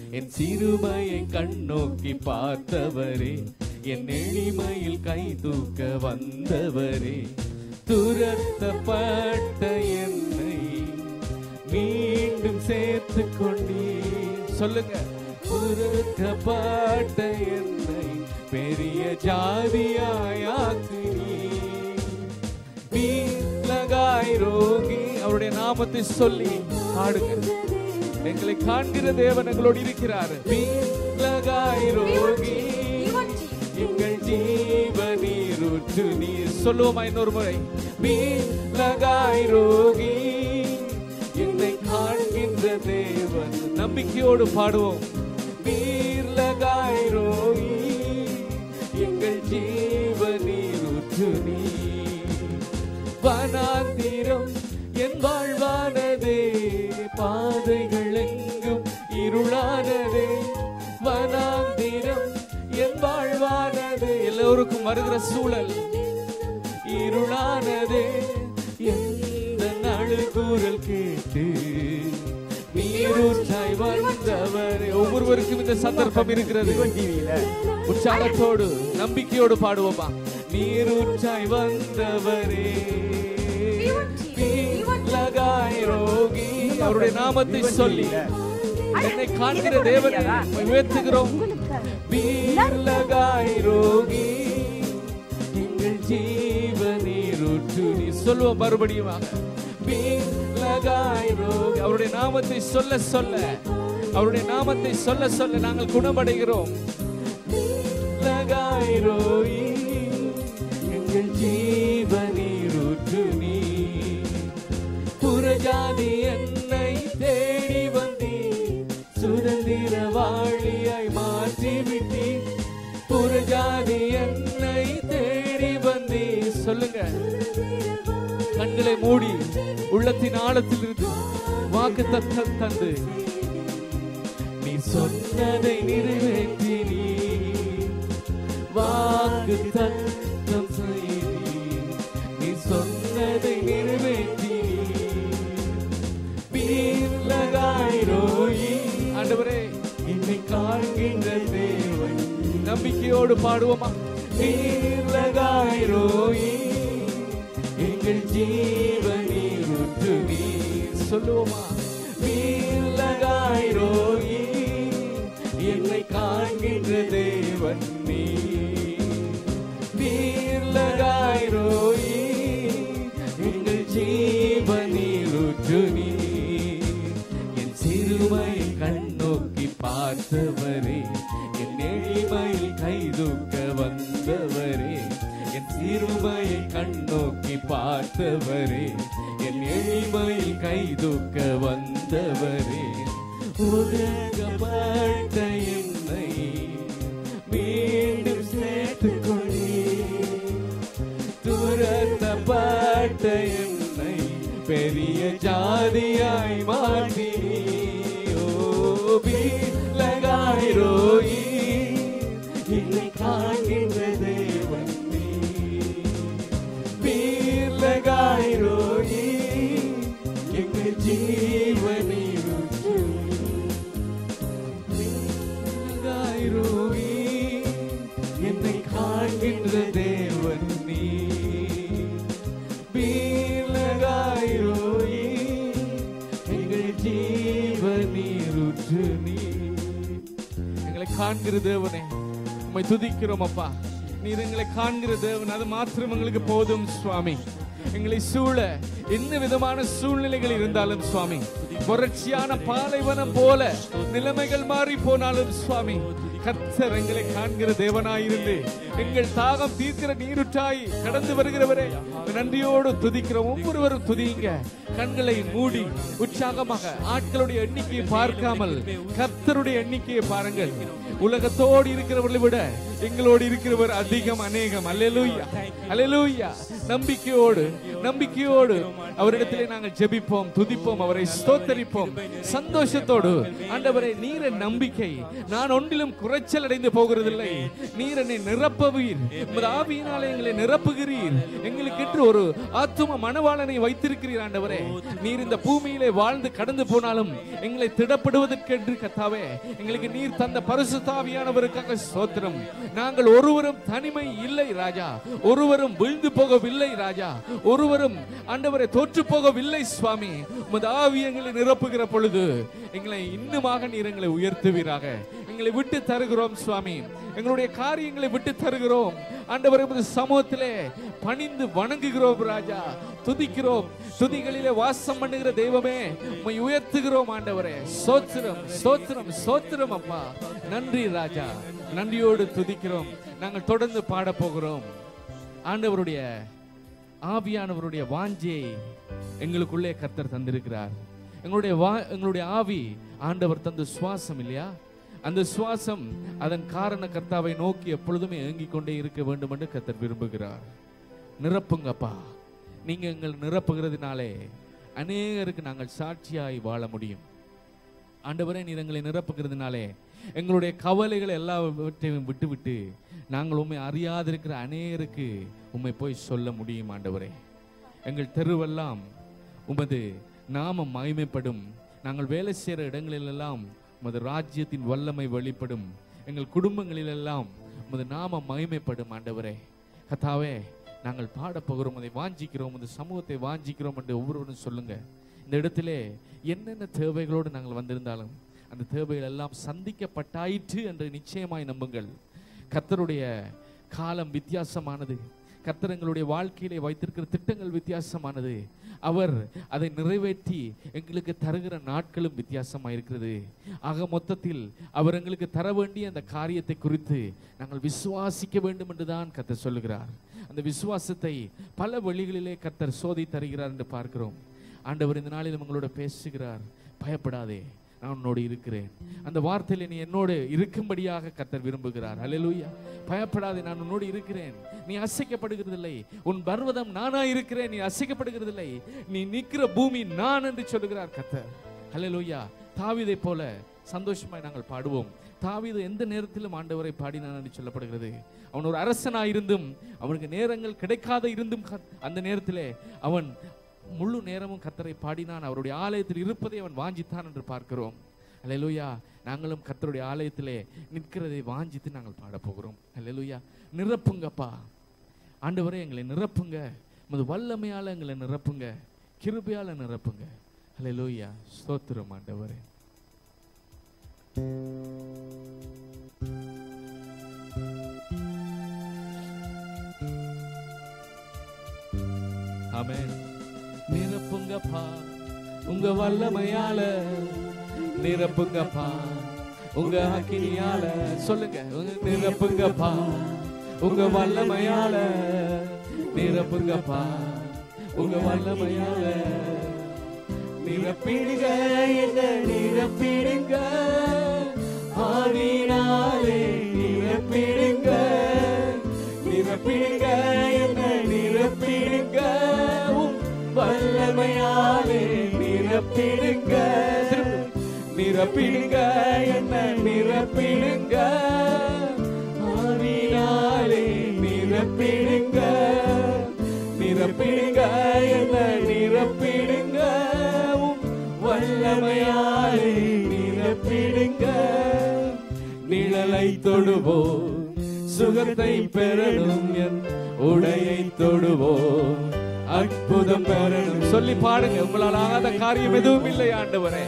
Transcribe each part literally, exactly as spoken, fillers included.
என் சிறுமையை கண்ணோக்கி பார்த்தவரே, என் எளிமையில் கை தூக்க வந்தவரே, துரத்தப்பட்ட என்னை மீண்டும் சேர்த்து கொண்டே. சொல்லுங்க, துரத்தப்பட்ட என்னை பெரிய ஜாதியாயாக்கினீ. மீட்லகாய் ரோகி, அவருடைய நாமத்தை சொல்லி பாடுங்க. எங்களை காண்கிற தேவன் எங்களோடு இருக்கிறார். மீட்லகாய் ரோகி, எங்கள் ஜீவனீருற்று நீர். சொல்லுவோமா இன்னொரு முறை? மீட்லகாய் ரோகி, என்னை காண்கின்ற தேவன். நம்பிக்கையோடு பாடுவோம். மீட்லகாய் ரோகி, எங்கள் ஜீவனீருற்று நீர். வனாந்திரம் என் வாழ்வானதே, பாதைகள் எங்கும் இருளானதே. வனாந்திரம் என் வாழ்வானதே, எல்லோருக்கும் வருகிற சூழல் இருளானதே. எந்த நழுகுரல் கேட்டு நீரூற்றாய் வந்தவரே. ஒவ்வொருவருக்கும் இந்த சந்தர்ப்பம் இருக்கிறது. உற்சாகத்தோடு நம்பிக்கையோடு பாடுவோமா? நீரூற்றாய் வந்தவரே, மீட்லகாய் ரோகி, அவருடைய நாமத்தை சொல்லி என்னை காண்கிற தேவனை உயர்த்துகிறோம். மீட்லகாய் ரோகி, எங்கள் ஜீவனீருற்று நீர். சொல்லுவோம் மறுபடியும். மீட்லகாய் ரோகி, அவருடைய நாமத்தை சொல்ல சொல்ல, அவருடைய நாமத்தை சொல்ல சொல்ல நாங்கள் குணமடைகிறோம். மீட்லகாய் ரோகி, எங்கள் ஜீவனீருற்று நீர். புறஜாதி என்னை தேடி வந்தீர், சுதந்திர வாழியாய் மாற்றிவிட்டீர். புறஜாதி என்னை தேடி வந்தீர். சொல்லுங்க, கண்களை மூடி உள்ளத்தின் ஆழத்தில் இருந்து வாக்கு தத்தம் தந்து நீ சொன்னதை நிறைவேற்றி நீ வாக்கு தத்தம் செய்தி. நீ சொன்னதை நிறைவேற்றி மீட்லகாய் ரோகி. ஆண்டவரே, என்னை காண்கின்ற தேவன். நம்பிக்கையோடு பாடுவோமா? மீட்லகாய் ரோகி, எங்கள் ஜீவனீருற்று நீர். சொல்லுவோமா? மீட்லகாய் ரோகி, என்னை காண்கின்ற தேவன் நீர். மீட்லகாய் ரோகி, எங்கள் ஜீவனீருற்று நீர். என் சிறுமை கண்ணோக்கி பார்த்தவரே, என் எளிமையில் கைதூக்க வந்தவரே, என் சிறுமையை கண்ணோக்கி பார்த்தவரே, என் எளிமையில் கைதூக்க வந்தவரே, உலகப்பட்ட என்னை மீண்டும் சேர்த்துக் கொண்டீர். துரத்தப்பட்ட என்னை பெரிய ஜாதியாய் மாற்றினீர். ஓ மீட்லகாய் ரோகி, என்னை காண்கின்ற தேவன் நீர். மீட்லகாய் ரோகி, எங்கள் ஜீவனீருற்று நீர். மீட்லகாய் ரோகி, என்னை காண்கின்ற தேவன் நீர். மீட்லகாய் ரோகி, எங்கள் ஜீவனீருற்று நீர். எங்களை காண்கிற தேவனே, உம்மை துதிக்கிறோம் அப்பா. நீர் எங்களை காண்கிற தேவன், அது மாத்திரம் எங்களுக்கு போதும் சுவாமி. எங்களை சூழ என்ன விதமான சூழ்நிலைகள் இருந்தாலும் சுவாமி, வறட்சியான பாலைவனம் போல நிலைமைகள் மாறி போனாலும் சுவாமி, கர்த்தர் எங்களை காண்கிற தேவனாயிருந்து எங்கள் தாகம் தீர்க்கிற நீருற்றாய் கடந்து வருகிறவரே, நன்றியோடு துதிக்கிறோம். ஒவ்வொருவரும் துதிங்க. கண்களை மூடி உற்சாகமாக ஆட்களுடைய எண்ணிக்கையை பார்க்காமல் கர்த்தருடைய எண்ணிக்கையை பாருங்கள். உலகத்தோடு இருக்கிறவர்களை விட எங்களோடு இருக்கிறவர் அதிகம், அநேகம். அல்லேலூயா, அல்லேலூயா. நம்பிக்கையோடு நம்பிக்கையோடு அவரிடத்திலே நாங்கள் ஜெபிப்போம், துதிப்போம், அவரை ஸ்தோத்தரிப்போம் சந்தோஷத்தோடு. ஆண்டவரே, நீர் என் நம்பிக்கை, நான் ஒன்றிலும் குறைச்சல் அடைந்து போகிறதில்லை. நீர் என்னை நிரப்புவீர், உமது ஆவியினாலே எங்களை நிரப்புகிறீர். எங்களுக்கு ஒரு ஆத்தும மனவாளனை வைத்திருக்கிறீர். ஆண்டவரே, நீர் இந்த பூமியிலே வாழ்ந்து கடந்து போனாலும் எங்களை திடப்படுவதற்கென்று கர்த்தாவே எங்களுக்கு நீர் தந்த பரிசுத்த ஆவியானவருக்காக ஸ்தோத்திரம். நாங்கள் ஒருவரும் தனிமை இல்லை ராஜா, ஒருவரும் விழுந்து போகவில்லை ராஜா, ஒருவரும் ஆண்டவரை தோற்று போகவில்லை சுவாமி. உமது ஆவி எங்களை நிரப்புகிற பொழுது எங்களை இன்னுமாக நீர் எங்களை உயர்த்துவீராக. எங்களை விட்டு தருகிறோம் சுவாமி, எங்களுடைய காரியங்களை விட்டு தருகிறோம் ஆண்டவரே. உமது சமூகத்திலே பணிந்து வணங்குகிறோம் ராஜா, துதிக்கிறோம். துதிகளிலே வாசம் பண்ணுகிற தெய்வமே, உம்மை உயர்த்துகிறோம் ஆண்டவரே. ஸ்தோத்திரம், ஸ்தோத்திரம், ஸ்தோத்திரம் அப்பா. நன்றி ராஜா, நன்றியோடு துதிக்கிறோம். நாங்கள் தொடர்ந்து பாட போகிறோம். ஆண்டவருடைய ஆவியானவருடைய வாஞ்சையை எங்களுக்குள்ளே கர்த்தர் தந்திருக்கிறார். எங்களுடைய எங்களுடைய ஆவி ஆண்டவர் தந்த சுவாசம் இல்லையா? அந்த சுவாசம் அதன் காரண கர்த்தாவை நோக்கி எப்பொழுதுமே ஏங்கிக் கொண்டே இருக்க வேண்டும் என்று கர்த்தர் விரும்புகிறார். நிரப்புங்கப்பா. நீங்க எங்கள் நிரப்புகிறதுனாலே அநேகருக்கு நாங்கள் சாட்சியாய் வாழ முடியும். ஆண்டவரே, நீர் எங்களை நிரப்புகிறதுனாலே எங்களுடைய கவலைகளை எல்லாவற்றையும் விட்டு விட்டு நாங்கள் உண்மை அறியாதிருக்கிற அநேகருக்கு உண்மை போய் சொல்ல முடியும். ஆண்டவரே, எங்கள் தெருவெல்லாம் உமது நாமம் மகிமைப்படும். நாங்கள் வேலை செய்கிற இடங்களிலெல்லாம் உமது ராஜ்யத்தின் வல்லமை வெளிப்படும். எங்கள் குடும்பங்களிலெல்லாம் உமது நாமம் மகிமைப்படும். ஆண்டவரே கர்த்தாவே, நாங்கள் பாட போகிறோம், அதை வாஞ்சிக்கிறோம், இந்த சமூகத்தை வாஞ்சிக்கிறோம் என்று ஒவ்வொருவரும் சொல்லுங்க. இந்த இடத்திலே என்னென்ன தேவைகளோடு நாங்கள் வந்திருந்தாலும் அந்த தேவைகள் எல்லாம் சந்திக்கப்பட்டாயிற்று என்று நிச்சயமாய் நம்புங்கள். கர்த்தருடைய காலம் வித்தியாசமானது. கர்த்தர் எங்களுடைய வாழ்க்கையிலே வைத்திருக்கிற திட்டங்கள் வித்தியாசமானது. அவர் அதை நிறைவேற்றி எங்களுக்கு தருகிற நாட்களும் வித்தியாசமாக இருக்கிறது. ஆக மொத்தத்தில் அவர் எங்களுக்கு தர வேண்டிய அந்த காரியத்தை குறித்து நாங்கள் விசுவாசிக்க வேண்டும் என்றுதான் கர்த்தர் சொல்லுகிறார். அந்த விசுவாசத்தை பல வழிகளிலே கர்த்தர் சோதி தருகிறார் என்று பார்க்கிறோம். ஆண்டவர் இந்த நாளில் உங்களோட பேசுகிறார். பயப்படாதே, நான் உன்னோடு இருக்கிறேன். அந்த வார்த்தையில் நீ என்னோடு இருக்கும்படியாக கர்த்தர் விரும்புகிறார். அல்லேலூயா. பயப்படாதே, நான் உன்னோடு இருக்கிறேன். நீ அசைக்கப்படுகிறதில்லை. உன் பர்வதம் நானா இருக்கிறேன், நீ அசைக்கப்படுகிறதில்லை. நீ நிற்கிற பூமி நான் என்று சொல்லுகிறார் கர்த்தர். அல்லேலூயா. தாவீதை போல சந்தோஷமாய் நாங்கள் பாடுவோம். தாவீது எந்த நேரத்திலும் ஆண்டவரை பாடினான் என்று சொல்லப்படுகிறது. அவன் ஒரு அரசனாயிருந்தும் அவனுக்கு நேரங்கள் கிடைக்காத இருந்தும் அந்த நேரத்திலே அவன் முழு நேரமும் கர்த்தரை பாடினான். அவருடைய ஆலயத்தில் இருப்பதை அவன் வாஞ்சித்தான் என்று பார்க்கிறோம். அல்லேலூயா. நாங்களும் கர்த்தருடைய ஆலயத்திலே நிற்கிறதை வாஞ்சித்து நாங்கள் பாட போகிறோம். அல்லேலூயா. நிரப்புங்கப்பா. ஆண்டவரே, எங்களை நிரப்புங்க. உமது வல்லமையால எங்களை நிரப்புங்க, கிருபையால நிரப்புங்க. அல்லேலூயா. ஸ்தோத்திரம் ஆண்டவரே. ஆமென். நிரப்புங்கப்பா உங்க வல்லமையால, நிரப்புங்கப்பா உங்க அக்கினியால. சொல்லுங்க, நிரப்புங்கப்பா உங்க வல்லமையால, நிரப்புங்கப்பா உங்க வல்லமையால. நிரப்பிடுங்க என்ன, நிரப்பிடுங்க ஆவியினாலே, நிரப்பிடுங்க. நிரப்பிடுங்க என்ன, நிரப்பிடுங்க வல்லமையாலே, நிரப்பிடுங்க. நிரப்பிடுங்க என்ன, நிரப்பிடுங்க ஆவியினாலே, நிரப்பிடுங்க. நிரப்பிடுங்க என்ன, நிரப்பிடுங்க வல்லமையாலே, நிரப்பிடுங்க. நிழலை தொடுவோம், சுகத்தை பெறணும், என் உடையை தொடுவோம், அற்புதம் பெறணும். சொல்லி பாடுங்க. உங்களால் ஆகாத காரியம் எதுவும் இல்லை ஆண்டவரே.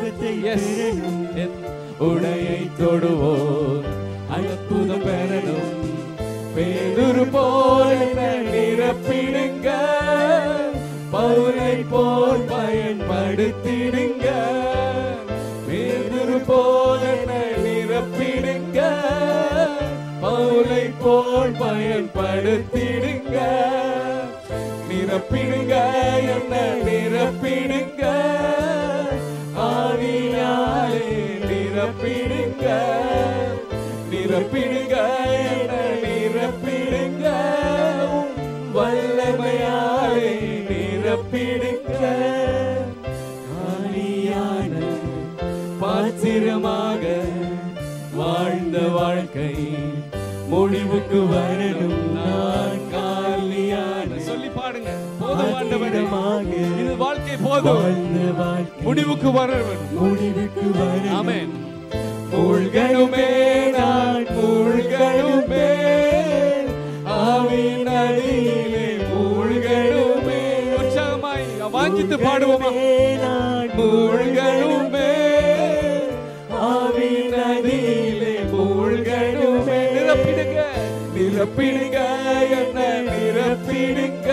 உடையை தொடுவோம், அற்புதம் பெறணும். பேதுரு போல் நிரப்பிடுங்க, பவுலை போல் பயன்படுத்திடுங்க. பேதுரு போல் நிரப்பிடுங்க, பவுலை போல் பயன்படுத்திடுங்க. நிரப்பிடுங்க என்ன, நிரப்பிடுங்க ஆவியாலே, நிரப்பிடுங்க. நிரப்பிடுங்க என்ன, நிரப்பிடுங்க வல்லமையாலே, நிரப்பிடுங்க. வாழ்க்கை முடிவுக்கு வரணும் நான் காலியான. சொல்லி பாடுங்க. போதும் ஆண்டவரே, இது வாழ்க்கை போதும், முடிவுக்கு வரணும், முடிவுக்கு வரணும். ஆமென். மூழ்கணுமே நான் மூழ்கணுமே, ஆவியின் நதியிலே மூழ்கணுமே. உற்சாகமாய் வாஞ்சித்து பாடுவோமா? நான் மூழ்கணுமே, ஆவியின் நதியிலே மூழ்கணுமே. நிரப்பிடுங்க, நிரப்பிடுங்க, என்ன நிரப்பிடுங்க,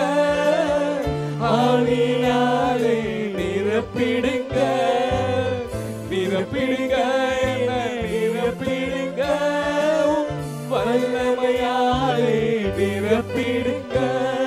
ஆவியாலே நிரப்பிடுங்க, நிரப்பிடுங்க, என்ன நிரப்பிடுங்க, வல்லமையாலே நிரப்பிடுங்க.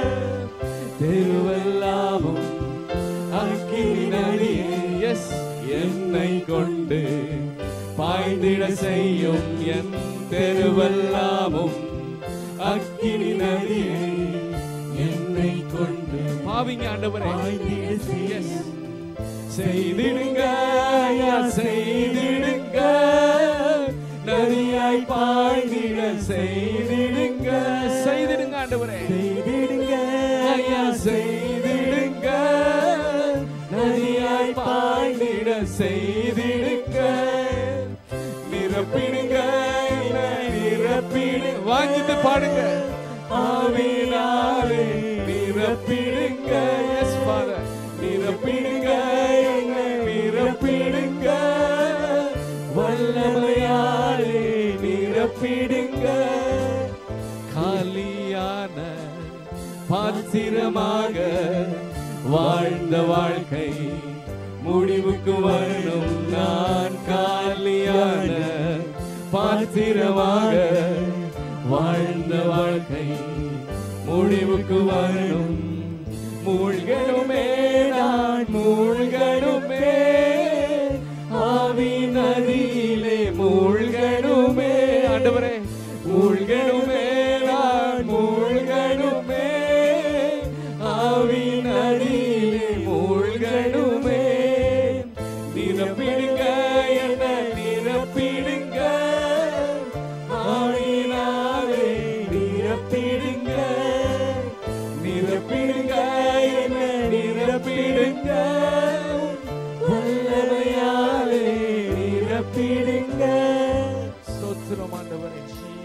திருவல்லாவும் அக்கினி நதியே, எஸ் என்னை கொண்டு பாய்ந்திட செய்யும் என் தெருவல்லாவும் அக்கினி நதியே என்னை கொண்டு பாவிங்க ஆண்டவரே செய்திடுங்க, செய்திடுங்க, நதியாய் பாய்ந்திட செய்திடுங்க, செய்திடுங்க ஆண்டவரே, செய்திடுங்க, செய்திடுங்க, நதியாய் பாய்ந்திட செய்திடுங்க, நிரப்பிடுங்க, நிரப்பிடு. வாங்கிட்டு பாடுங்க. ஆவியாலே நிரப்பிடுங்க, எஸ் ஃபாதர், நிரப்பிடுங்க, நிரப்பிடுங்க, வல்லமையாலே நிரப்பிடுங்க. காலியான பாத்திரமாக வாழ்ந்த வாழ்க்கை முடிவுக்கு வரணும் நான் காலியான பாத்திரமாக வாழ்ந்த வாழ்க்கை முடிவுக்கு வரணும். மூழ்கணுமே நான் மூழ்கணுமே, ஆவியின் நதியிலே மூழ்கணுமே. ஆண்டவரே, மூழ்கணுமே நான் மூழ்கணுமே, ஆவியின் நதியிலே மூழ்கணுமே. நிரப்பிடுங்க, என்ன நிரப்பிடுங்க, ஆவியினாலே நிரப்பிடுங்க, நிரப்பிடுங்க, என்ன நிரப்பிடுங்க, வல்லமையாலே நிரப்பிடுங்க. ஸ்தோத்திரம் ஆண்டவரே,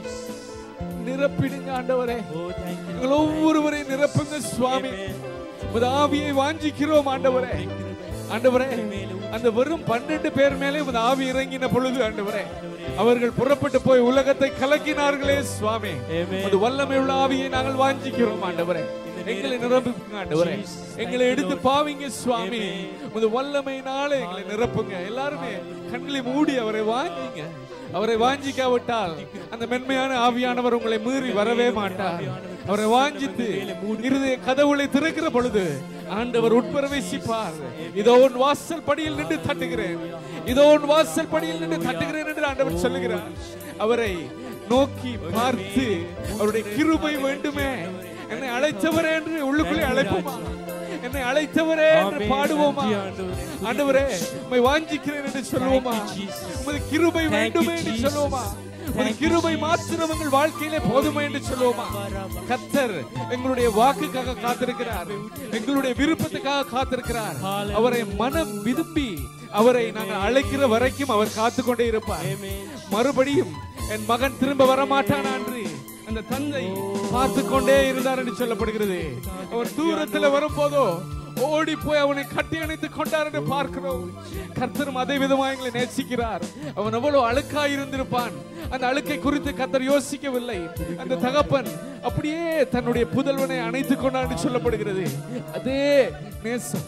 நிரப்பிடுங்க ஆண்டவரே, எங்கள் ஒவ்வொருவரையும் நிரப்புங்க சுவாமி. உமது ஆவியை வாஞ்சிக்கிறோம் ஆண்டவரே. ஆண்டவரே, அந்த வெறும் பன்னெண்டு பேர் மேலே உமது ஆவி இறங்கின பொழுது ஆண்டவரே, அவர்கள் புறப்பட்டு போய் உலகத்தை கலக்கினார்களே சுவாமி. அது வல்லமை உள்ள ஆவியை நாங்கள் வாஞ்சிக்கிறோம் ஆண்டவரே. எங்களை நிரப்புங்க ஆண்டவரே, எங்களை எடுத்து பாவிங்க சுவாமி. உமது வல்லமையினாலே எங்களை நிரப்புங்க. எல்லாருமே கண்களை மூடி அவரை வாஞ்சிங்க. அவரை வாஞ்சிக்காவிட்டால் அந்த மென்மையான ஆவியானவர் உங்களை மீறி வரவே மாட்டார். அவரை வாஞ்சித்து இருதய கதவுகளை திறக்கிற பொழுது ஆண்டவர் உட்பிரவேசிப்பார். இதோ உன் வாசல் படியில் நின்று தட்டுகிறேன், இதோ உன் வாசல் படியில் நின்று தட்டுகிறேன் என்று ஆண்டவர் சொல்லுகிறார். அவரை நோக்கி பார்த்து அவருடைய கிருபை வேண்டுமே, என்னை அழைத்தவரே என்று உள்ளுக்குள்ளே அழைப்போமா? என்னை அழைத்தவரே என்று பாடுவோமா? ஆண்டவரே, உம்மை வாஞ்சிக்கிறேன் என்று சொல்லுவோமா? உமது கிருபை வேண்டுமே என்று சொல்லுவோமா? உமது கிருபை மாத்திரம் எங்கள் வாழ்க்கையிலே போதுமே என்று சொல்லுவோமா? கர்த்தர் எங்களுடைய வாக்குக்காக காத்திருக்கிறார், எங்களுடைய விருப்பத்துக்காக காத்திருக்கிறார். அவரை மனம் விரும்பி அவரை நாங்கள் அழைக்கிற வரைக்கும் அவர் காத்து கொண்டே இருப்பார். மறுபடியும் என் மகன் திரும்ப வரமாட்டான் என்று அந்த தந்தை பார்த்து கொண்டே இருந்தார் என்று சொல்லப்படுகிறது. அவர் தூரத்தில் வரும்போதோ ஓடி போய் அவனை கட்டி அணைத்து கொண்டார் என்று பார்க்கிறோம். கர்த்தரும் அதே விதமாக எங்களை நேசிக்கிறார். அவன் எவ்வளவு அழுக்காய் இருந்திருப்பான், அந்த அழுக்கை குறித்து கர்த்தர் யோசிக்கவில்லை. அந்த தகப்பன் அப்படியே தன்னுடைய புதல்வனை அணைத்துக் கொண்டார் என்று சொல்லப்படுகிறது. அதே நேசம்,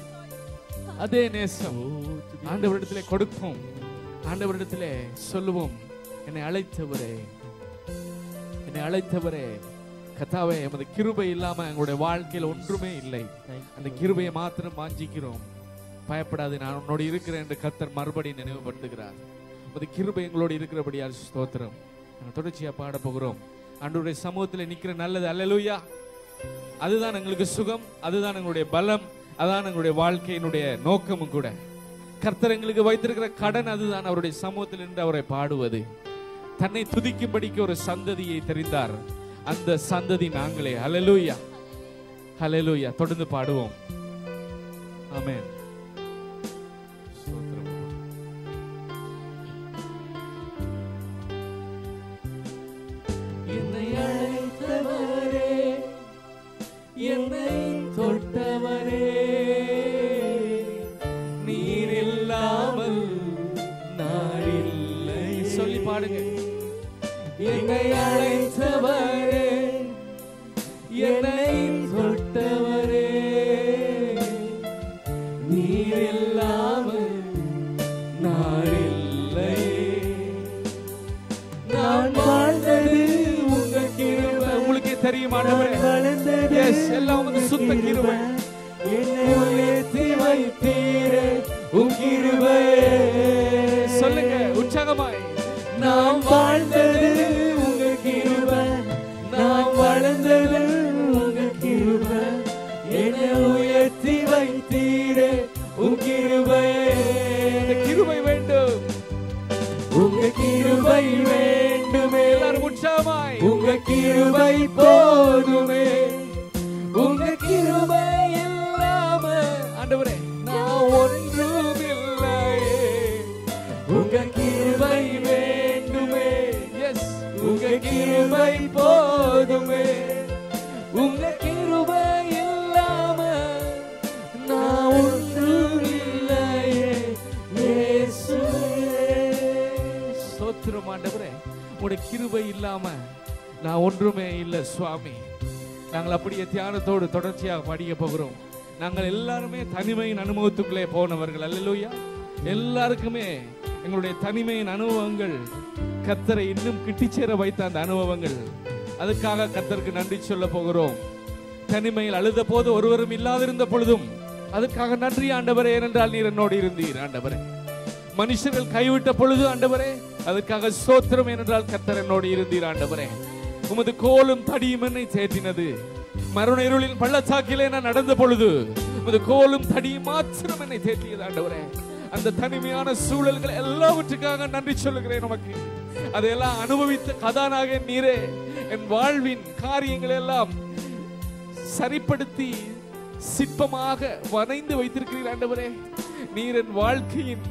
அதே நேசம் ஆண்டவரிடத்திலே கொடுப்போம். ஆண்டவரிடத்திலே சொல்லுவோம், என்னை அழைத்தவரே, என்னை அழைத்தவரே. கர்த்தாவே, எமது கிருபை இல்லாம எங்களுடைய வாழ்க்கையில் ஒன்றுமே இல்லை. அந்த கிருபையை மாத்திரம் வாஞ்சிக்கிறோம். பயப்படாது, நான் உன்னோடு இருக்கிறேன் என்று கர்த்தர் மறுபடியும் நினைவுபடுத்துகிறார். உமது கிருபை எங்களோடு இருக்கிறபடியால் ஸ்தோத்திரம். நாங்கள் தொடர்ச்சியா பாட போகிறோம். ஆண்டவருடைய சமூகத்தில் நிற்கிற நல்லது. அல்லேலூயா. அதுதான் எங்களுக்கு சுகம், அதுதான் எங்களுடைய பலம், அதான் எங்களுடைய வாழ்க்கையினுடைய நோக்கமும் கூட. கர்த்தர் எங்களுக்கு வைத்திருக்கிற கடன் அதுதான், அவருடைய சமூகத்தில் நின்று அவரை பாடுவது. தன்னை துதிக்கும்படிக்கு ஒரு சந்ததியை தெரிந்தார். அந்த சந்ததி நாங்களே. ஹல்லேலூயா, ஹல்லேலூயா. தொடர்ந்து பாடுவோம். ஆமென். என்னை அழைத்தவரே, என்னை தொட்டவரே, நீர் இல்லாமல் நான் இல்லை. சொல்லி பாடுங்க. என்னை அழைத்தவரே, என்னை தொட்டவரே, நீர் இல்லாமல் நான் இல்லை. நான் வாழ்ந்தது உங்க கிருபை. உங்களுக்கே தெரியும் ஆண்டவரே. வளர்ந்தது எஸ், எல்லாம் வந்து சுத்த கிருபை. என்னை உயர்த்தி வைத்தீரே உன் கிருபையே. சொல்லுங்க உற்சாகமாய். நாம் வாழ்ந்தது உங்க கிருபை, நாம் வளர்ந்தது உங்க கிருபை, என்னை உயர்த்தி வைத்தீரே உன் கிருபையே. இந்த கிருபை வேண்டும், உங்க கிருபை வேண்டுமே. எல்லாரும் உற்சாகமாய். உங்க கிருபை போதுமே, உங்க கிருபை இல்லாம ஆண்டவரே நான் ஒன்றும் இல்லையே. உங்க கிருபை வேண்டுமே. எஸ், உங்க கிருபை போதுமே, உங்க கிருபை இல்லாம நான் ஒன்றும் இல்லையே. இயேசுவே. ஸ்தோத்திரம் ஆண்டவரே. உங்களுடைய கிருபை இல்லாம நான் ஒன்றுமே இல்லை சுவாமி. நாங்கள் அப்படியே தியானத்தோடு தொடர்ச்சியாக படிக்க போகிறோம். நாங்கள் எல்லாருமே தனிமையின் அனுபவத்துக்குள்ளே போனவர்கள். அல்லேலூயா. எல்லாருக்குமே எங்களுடைய தனிமையின் அனுபவங்கள் கர்த்தரை இன்னும் கிட்டிச்சேர வைத்த அந்த அனுபவங்கள். அதுக்காக கர்த்தருக்கு நன்றி சொல்ல போகிறோம். தனிமையில் அழுத போது ஒருவரும் இல்லாதிருந்த பொழுதும் அதுக்காக நன்றி ஆண்டவரே, ஏனென்றால் நீர் என்னோடு இருந்தீர் ஆண்டவரே. மனுஷர்கள் கைவிட்ட பொழுது ஆண்டவரே அதுக்காக ஸ்தோத்திரம், ஏனென்றால் கர்த்தர் என்னோடு இருந்தீர் ஆண்டவரே. உமது கோலும் தடியும் என்னை தேற்றினது. மரண இருளின் பள்ளத்தாக்கிலே நான் நடந்த பொழுது உமது கோலும் தடியும் மாத்திரம் என்னை தேற்றியது ஆண்டவரே. அந்த தனிமையான சூழல்கள் எல்லாவற்றுக்காக நன்றி சொல்லுகிறேன் உமக்கு. அதையெல்லாம் அனுபவித்த கதானாக நீரே என் வாழ்வின் காரியங்கள் எல்லாம் சரிப்படுத்தி சிற்பமாக வரைந்து வைத்திருக்கிறீர் ஆண்டவரே. நீர் என் வாழ்க்கையின்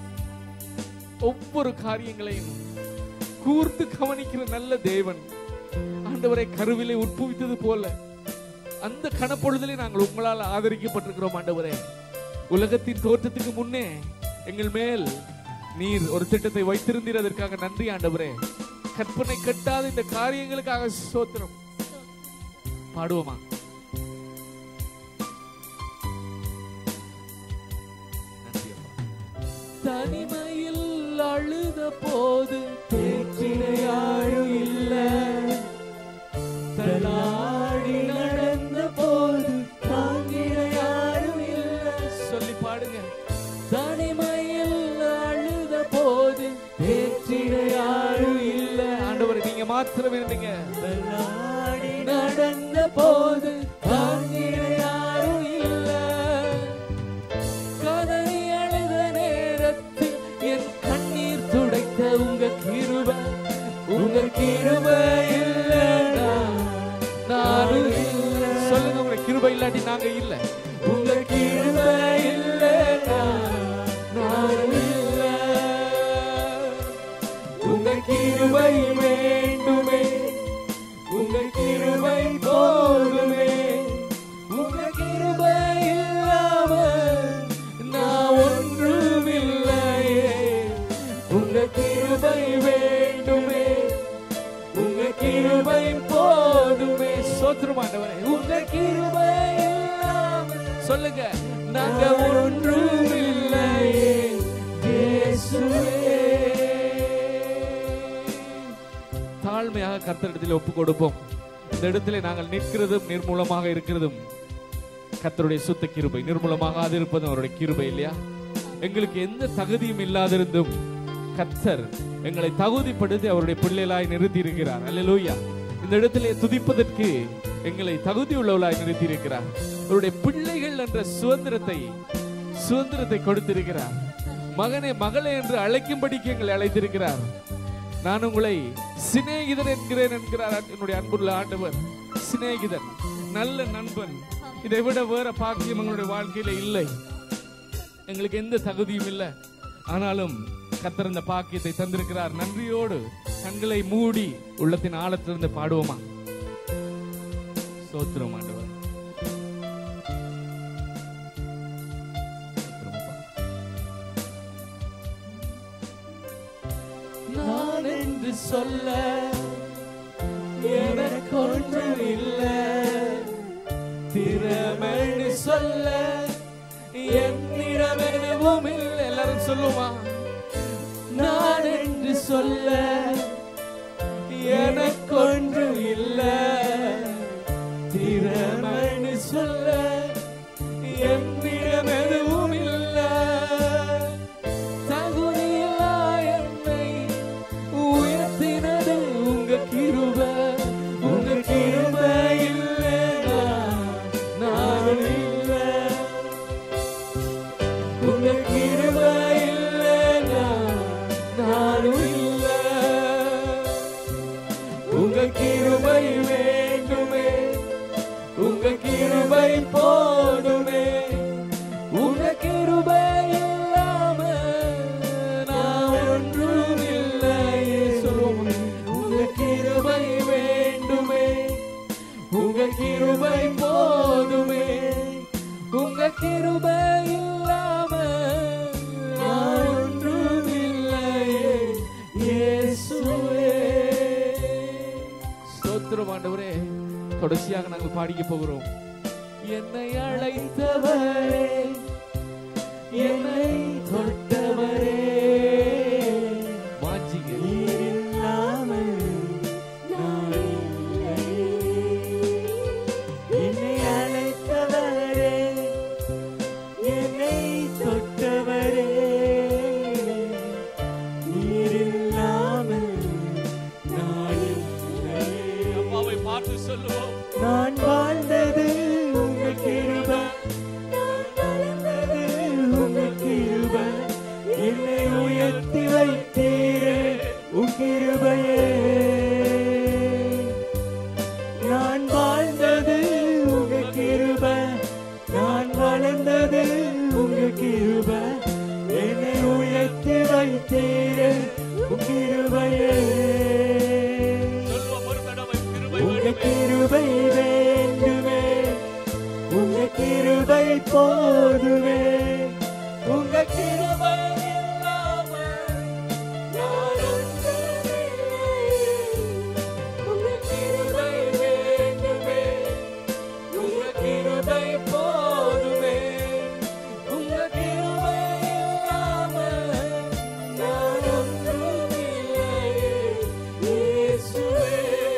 ஒவ்வொரு காரியங்களையும் கூர்ந்து கவனிக்கிற நல்ல தேவன் ஆண்டவரை. கருவிலை உட்புவித்தது போல அந்த கணப்பொழுதிலே நாங்கள் உங்களால் ஆதரிக்கப்பட்டிருக்கிறோம் ஆண்டவரே. உலகத்தின் தோற்றத்துக்கு முன்னே எங்கள் மேல் நீர் ஒரு திட்டத்தை வைத்திருந்தீர். அதற்காக நன்றி ஆண்டவரே. கற்பனை கட்டாத இந்த காரியங்களுக்காக ஸ்தோத்திரம். பாடுவோமா? தனிமையில் அழுத போது தேற்றின யாரும் இல்ல, தள்ளாடி நடந்த போது தாங்கின யாரும் இல்ல. சொல்லி பாடுங்க. தனிமையில் அழுத போது தேற்றின யாரும் இல்ல. ஆண்டவரே நீங்க மாத்திரம் இருந்தீங்க. தள்ளாடி நடந்த போது தாங்கின யாரும் இல்ல. கதறி அழுத நேரத்தில் என் கண்ணீர் துடைத்த உங்க கிருபை, உங்க கிருபை இல்லைனா நானும் இல்ல. சொல்லுங்க, உங்க கிருபை இல்லாட்டி நாங்க இல்ல. உங்க கிருபை இல்லைனா நானும் இல்ல. உங்க கிருபை வேண்டுமே, உங்க கிருபை போதுமே, உங்க கிருபை இல்லாம நான் ஒன்றும் இல்லையே. உங்க கிருபை வேண்டுமே, உங்க கிருபை போதுமே. ஸ்தோத்திரம் ஆண்டவரே. உங்க கிருபை இல்லாம சொல்லுங்க, நாங்க ஒன்றும் இல்லையே. இயேசுவே. தாழ்மையாக கர்த்தரிடத்தில் ஒப்பு கொடுப்போம். இந்த இடத்திலே நாங்கள் நிற்கிறதும் நிர்மூலமாக இருக்கிறதும் கர்த்தருடைய சுத்த கிருபை. நிர்மூலமாக இருப்பதும் அவருடைய கிருபை இல்லையா? எங்களுக்கு எந்த தகுதியும் இல்லாதிருந்தும் கர்த்தர் எங்களை தகுதிப்படுத்தி அவருடைய பிள்ளைகளாய் நிறுத்தி இருக்கிறார். அல்லேலூயா. இந்த இடத்திலே துதிப்பதற்கு எங்களை தகுதி உள்ளவளாய் நிறுத்தி இருக்கிறார். அவருடைய பிள்ளைகள் என்ற சுதந்திரத்தை சுதந்திரத்தை கொடுத்திருக்கிறார். மகனே மகளே என்று அழைக்கும்படிக்கு எங்களை அழைத்திருக்கிறார். நான் உங்களை சிநேகிதன் என்கிறேன் என்கிறார் என்னுடைய அன்புள்ள ஆண்டவர். சிநேகிதன், நல்ல நண்பன், இதை விட வேற பாக்கியம் எங்களுடைய வாழ்க்கையில இல்லை. எங்களுக்கு எந்த தகுதியும் இல்லை, ஆனாலும் கர்த்தர் இந்த பாக்கியத்தை தந்திருக்கிறார். நன்றியோடு கண்களை மூடி உள்ளத்தின் ஆழத்திலிருந்து பாடுவோமா? ஸ்தோத்திரம் ஆண்டவர். நான் என்று சொல்ல எனக்கு ஒன்றும் இல்லை, திறமென்று சொல்ல என்னிடம் எதுவும் இல்லை. எல்லாரும் சொல்லுமா? நான் என்று சொல்ல எனக்கு ஒன்றும் இல்லை, திறமென்று சொல்ல என்னிடம் எதுவும் இல்லை. தகுதியில்லா என்னை உயர்த்தினது உங்க கிருபை, உங்க கிருபை இல்லைனா நான் இல்லை, உங்க கிருபை இல்லைனா நானும் இல்லை. உங்க கிருபை வேண்டுமே, உங்க கிருபை போதுமே, உங்க கிருபை இல்லாம நான் ஒன்றும் இல்லையே. சொல்லுவோம், உங்க கிருபை வேண்டுமே, உங்க கிருபை போதுமே, உங்க கிருபை இல்லாம நான் ஒன்றும் இல்லையே இயேசுவே. ஸ்தோத்திரம் ஆண்டவரே. தொடர்ச்சியாக நாங்கள் பாடிக்க போகிறோம். என்னை அழைத்தவரே, என்னை தொட்டவரே, வாஞ்சிங்க இல்லாமல் நான் இல்லை. என்னை அழைத்தவரே, என்னை தொட்டவரே, நீர் இல்லாமல் நான் இல்லை. அப்பாவை பார்த்து சொல்லுவோம். நான் வாழ்ந்தது உங்க கிருபை, நான் வாழ்ந்தது உங்க கிருபை, என்னை உயர்த்தி வைத்தீரே உங்க கிருபையே. நான் வாழ்ந்தது உங்க கிருபை, நான் வளர்ந்தது உங்க கிருபை, என்னை உயர்த்தி வைத்தீரே உங்க கிருபையே. உங்க கிருபை வேண்டுமே, உங்க கிருபை போதுமே, உங்க கிருபை இல்லாம நான் ஒன்றுமில்லை. உங்க கிருபை வேண்டுமே, உங்க கிருபை போதுமே, உங்க கிருபை இல்லாம நான் ஒன்றுமில்லை இயேசுவே.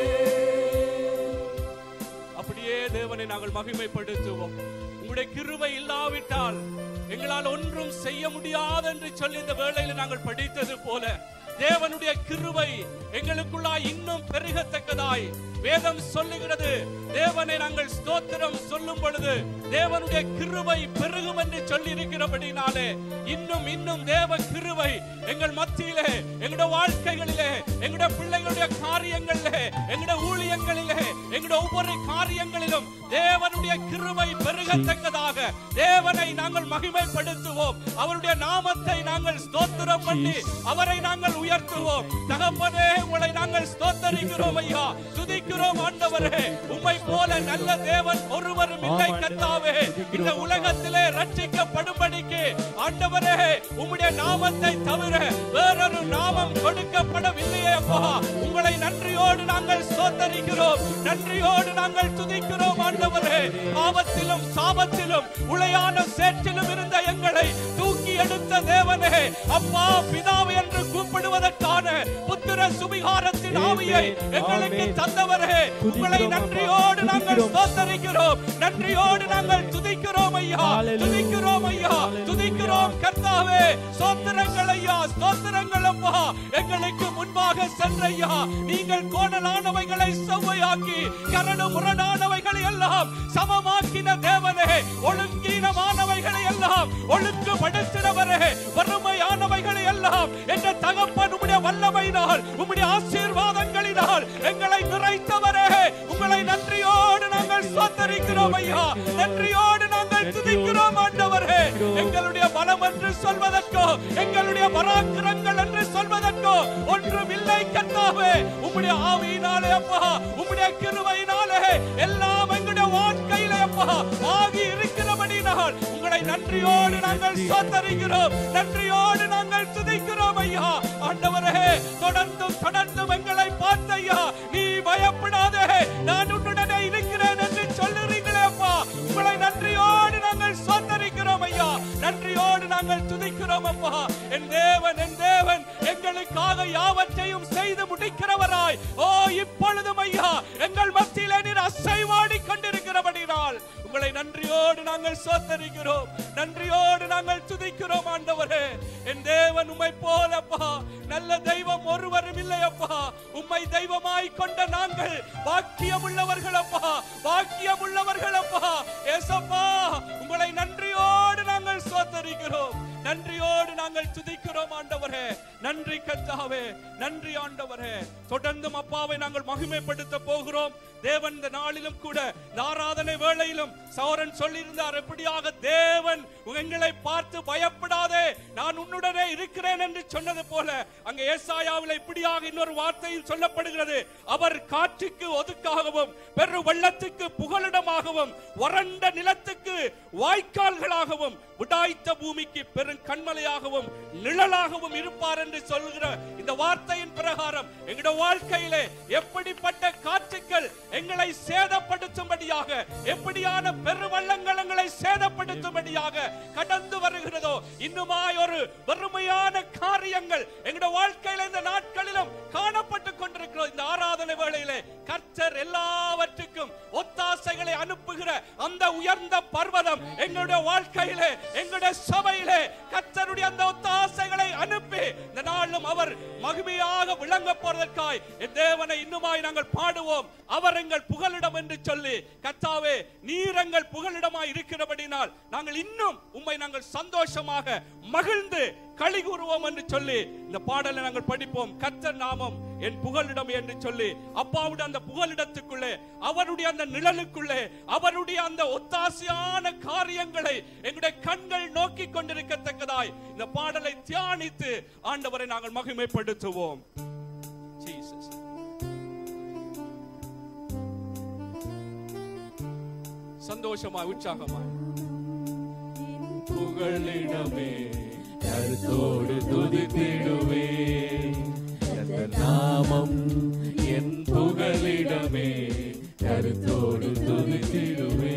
தேவனை நாங்கள் மகிமைப்படுத்துவோம். உங்களுடைய கிருபை இல்லாவிட்டால் எங்களால் ஒன்றும் செய்ய முடியாது என்று சொல்லி இந்த வேளையில் நாங்கள் படித்தது போல தேவனுடைய கிருபை எங்களுக்குள்ளா இன்னும் பெருகத்தக்கதாய் வேதம் சொல்லுகிறது. தேவனை நாங்கள் ஸ்தோத்திரம் சொல்லும் பொழுது தேவனுடைய கிருபை பெருகும் என்று சொல்லி இருக்கிறபடினாலே இன்னும் இன்னும் தேவ கிருபை எங்கள் மத்தியிலே, எங்களுடைய வாழ்க்கைகளிலே, எங்களுடைய பிள்ளைகளுடைய காரியங்களிலே, எங்களுடைய ஊழியங்களிலே, எங்களுடைய ஒவ்வொரு காரியங்களிலும் தேவனுடைய கிருபை பெருகத்தக்கதாக தேவனை நாங்கள் மகிமைப்படுத்துவோம். அவருடைய நாமத்தை நாங்கள் ஸ்தோத்திரம் பண்ணி அவரை நாங்கள் உயர்த்துவோம். தகப்பனே, உங்களை நாங்கள் ஸ்தோத்தரிக்கிறோம் ஐயா, துதிக்கிறோம் ஆண்டவரே. உம்மை போல நல்ல தேவன் ஒருவரும் இல்லை கர்த்தாவே. இந்த உலகத்திலே ரட்சிக்கப்படும்படிக்கு ஆண்டவரே உம்முடைய நாமத்தை தவிர வேறொரு நாமம் கொடுக்கப்படவில்லையே அப்பா. உங்களை நன்றியோடு நாங்கள் ஸ்தோத்தரிக்கிறோம், நன்றியோடு நாங்கள் துதிக்கிறோம் ஆண்டவரே. பாவத்திலும் சாபத்திலும் உளையான சேற்றிலும் இருந்த எங்களை தூக்கி எடுத்த தேவனே அப்பா, பிதாவை என்று கூப்பிடுவதற்கான புத்திர சுவிகாரத்தின் ஆவியை எங்களுக்கு தந்தவரே, உங்களை நன்றியோடு நாங்கள் ஸ்தோத்தரிக்கிறோம், நன்றியோடு நாங்கள் துதிக்கிறோம் ஐயா, துதிக்கிறோம் ஐயா, துதிக்கிறோம் கர்த்தாவே. ஸ்தோத்திரங்கள் ஐயா, ஸ்தோத்திரங்கள் அப்பா. எங்களுக்கு முன்பாக சென்றையா நீங்கள் கோணலானவைகளை செவ்வையாக்கி கரடு முரடானவைகளை எல்லாம் சமமாக்கின தேவனே, ஒழுங்கீனமானவைகளை எல்லாம் ஒழுங்குபடுத்தினவரே, வறுமையானவைகளை எல்லாம் என்ற தகப்பன் உம்முடைய வல்லமை கிருபைகளினால் உம்முடைய ஆசீர்வாதங்களினால் எங்களை நிறைத்தவரே, உங்களை நன்றியோடு நாங்கள் ஸ்தோத்திரிக்கிறோம் ஐயா. நன்றியோடு நாங்கள் துதிக்கிறோம் ஆண்டவரே. எங்களுடைய பலம் என்று சொல்வதற்கோ, எங்களுடைய பராக்கிரங்கள் என்று சொல்வதற்கோ ஒன்றும் இல்லை கர்த்தாவே. உம்முடைய ஆவியினாலே அப்பா, உம்முடைய கிருபையினாலே எல்லாம் எங்களுடைய வாழ்க்கையிலே அப்பா ஆகி இருக்கிறபடினால் உங்களை நன்றியோடு நாங்கள் ஸ்தோத்திரிக்கிறோம், நன்றியோடு நாங்கள் துதிக்கிறோம் ஐயா. ஆண்டவரே, தொடர்ந்தும் தொடர்ந்தும் எங்களை பார்த்து ஐயா, நீ பயப்படாதே, நான் உன்னுடனே இருக்கிறேன் என்று சொல்லுறீங்களே அப்பா. உங்களை நன்றியோடு நாங்கள் ஸ்தோத்திரிக்கிறோம் ஐயா, நன்றியோடு நாங்கள் துதிக்கிறோம் அப்பா. என் தேவன், என் தேவன் எங்களுக்காக யாவற்றையும் செய்து முடிக்கிறவராய் ஓ இப்பொழுதும் ஐயா எங்கள் மத்தியிலே நீர் அசைவாடி கொண்டிருக்கிறபடினால் உங்களை நன்றியோடு நாங்கள் ஸ்தோத்திரிக்கிறோம், நன்றியோடு நாங்கள் துதிக்கிறோம் ஆண்டவரே. என் தேவன் உம்மை போலப்பா நல்ல தெய்வம் ஒருவரும் இல்லை அப்பா. உம்மை தெய்வமாய் கொண்ட நாங்கள் பாக்கியம் உள்ளவர்கள் அப்பா, பாக்கியம் உள்ளவர்கள் அப்பா. ஏசப்பா, உங்களை நன்றியோடு நாங்கள் ஸ்தோத்திரிக்கிறோம், நன்றியோடு நாங்கள் துதிக்கிறோம் ஆண்டவரே. நன்றி கர்த்தாவே, நன்றி ஆண்டவரே. தொடர்ந்தும் அப்பாவை நாங்கள் மகிமைப்படுத்த போகிறோம். தேவன் இந்த நாளிலும் கூட ஆராதனை வேளையிலும் சௌரன் சொல்லியிருந்தார், எப்படியாக தேவன் எங்களை பார்த்து பயப்படாதே, நான் உன்னுடனே இருக்கிறேன் என்று சொன்னது போல அங்கே ஏசாயாவில் இப்படியாக இன்னொரு வார்த்தையில் சொல்லப்படுகிறது, அவர் காற்றுக்கு ஒதுக்காகவும் பெரு வெள்ளத்துக்கு புகலிடமாகவும் வறண்ட நிலத்துக்கு வாய்க்கால்களாகவும் விடாய்த்த பூமிக்கு பெரும் கண்மலையாகவும் நிழலாகவும் இருப்பார் என்று சொல்கிற இந்த வார்த்தையின் பிரகாரம் எங்களுடைய வாழ்க்கையிலே எப்படிப்பட்ட காற்றுக்கள் எங்களை சேதப்படுத்தும்படியாக, எப்படியான பெருவெள்ளங்கள் எங்களை சேதப்படுத்தும்படியாக கடந்து வருகிறதோ, இன்னுமாய் ஒரு வறுமையான காரியங்கள் எங்களுடைய வாழ்க்கையில இந்த நாட்களிலும் காணப்பட்டுக் கொண்டிருக்கிறோம். இந்த ஆராதனை வேளையிலே கர்த்தர் எல்லாவற்றுக்கும் ஒத்தாசைகளை அனுப்புகிற அந்த உயர்ந்த பர்வதம் எங்களுடைய வாழ்க்கையிலே, எங்களுடைய சபையிலே கர்த்தருடைய அந்த ஒத்தாசைகளை அனுப்பி இந்த நாளும் அவர் மகிமையாக விளங்க போவதற்காய் என் தேவனை இன்னுமாய் நாங்கள் பாடுவோம். அவர் எங்கள் புகலிடம் என்று சொல்லி, கர்த்தாவே நீர் எங்கள் புகலிடமாய் இருக்கிறபடினால் நாங்கள் இன்னும் உம்மை நாங்கள் சந்தோஷமாக மகிழ்ந்து களி கூறுவோம் என்று சொல்லி இந்த பாடலை நாங்கள் படிப்போம். கர்த்தர் நாமம் என் புகலிடம் என்று சொல்லி அப்பாவுடைய அந்த புகலிடத்துக்குள்ளே, அவருடைய அந்த நிழலுக்குள்ளே, அவருடைய அந்த ஒத்தாசையான காரியங்களை எங்களுடைய கண்கள் நோக்கி கொண்டிருக்கத்தக்கதாய் இந்த பாடலை தியானித்து ஆண்டவரை நாங்கள் மகிமைப்படுத்துவோம். ஜீசஸ். சந்தோஷமாய் உற்சாகமாய் புகழிடமே கருத்தோடு துதித்திடுவே, நாமம் என் புகழிடமே கருத்தோடு துதித்திடுவே.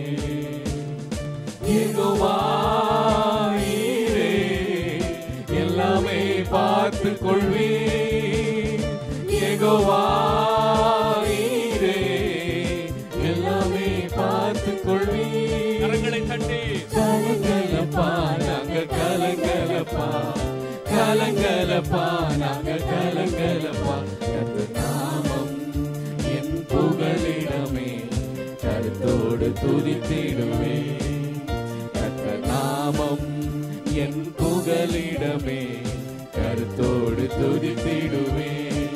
யெகோவா நீரே எல்லாமே பார்த்து கொள்வே, யெகோவா நீரே எல்லாமே பார்த்து கொள்வே. கரங்களை தட்டி கலங்கலப்பா நாங்க கலங்கலப்பா, கலங்கலப்பா நாங்க கலங்கலப்பா. கர்த்தர் நாமம் என் புகழிடமே கருத்தோடு துதித்திடுவே, கர்த்தர் நாமம் என் புகழிடமே கருத்தோடு துதித்திடுவே.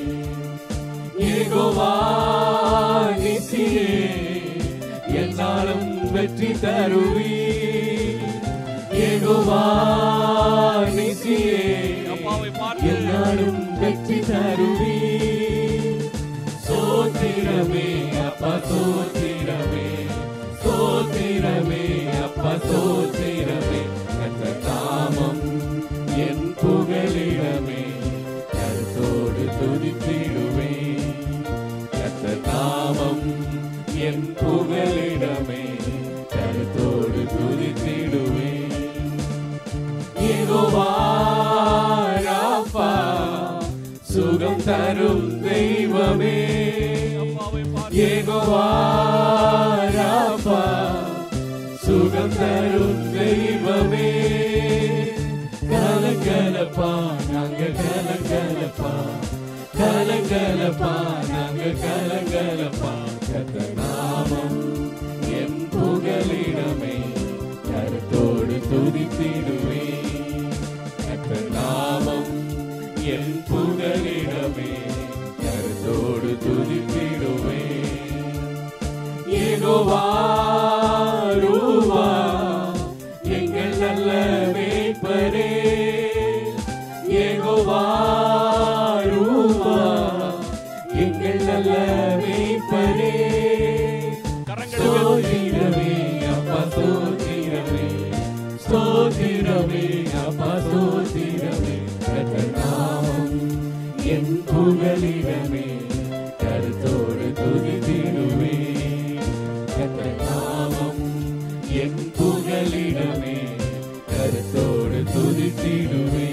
யெகோவா நிசியே என்னாலும் வெற்றி தருவி, யெகோவா நிசியே என்னாலும் வெற்றி தருவி. சோத்திரமே அப்பா சோத்திரமே, சோத்திரமே அப்பா சோத்திரமே. கர்த்தர் நாமம் என் புகழிடமே கருத்தோடு துதித்திடுவே, கர்த்தர் நாமம் என் புகழிடமே கருத்தோடு துதித்திடுவே. யெகோவா ராஃபா சுகம் தரும் தெய்வமே, யெகோவா ராஃபா சுகம் தரும் தெய்வமே. கலங்கலப்பா நாங்க கலங்கலப்பா, கலங்கலப்பா நாங்க கலங்கலப்பா. கர்த்தர் நாமம் என் புகழிடமே கருத்தோடு துதித்திடுவே, கர்த்தர் நாமம் என் புகழிடமே எங்கள் நல்ல மேய்ப்பரே. ஸ்தோத்திரமே அப்பா ஸ்தோத்திரமே, ஸ்தோத்திரமே அப்பா ஸ்தோத்திரமே. கர்த்தர் நாமம் என் புகலிடமே, கருத்தோடு துதித்திடுவே. கர்த்தர் நாமம் என் புகலிடமே, கருத்தோடு துதித்திடுவே.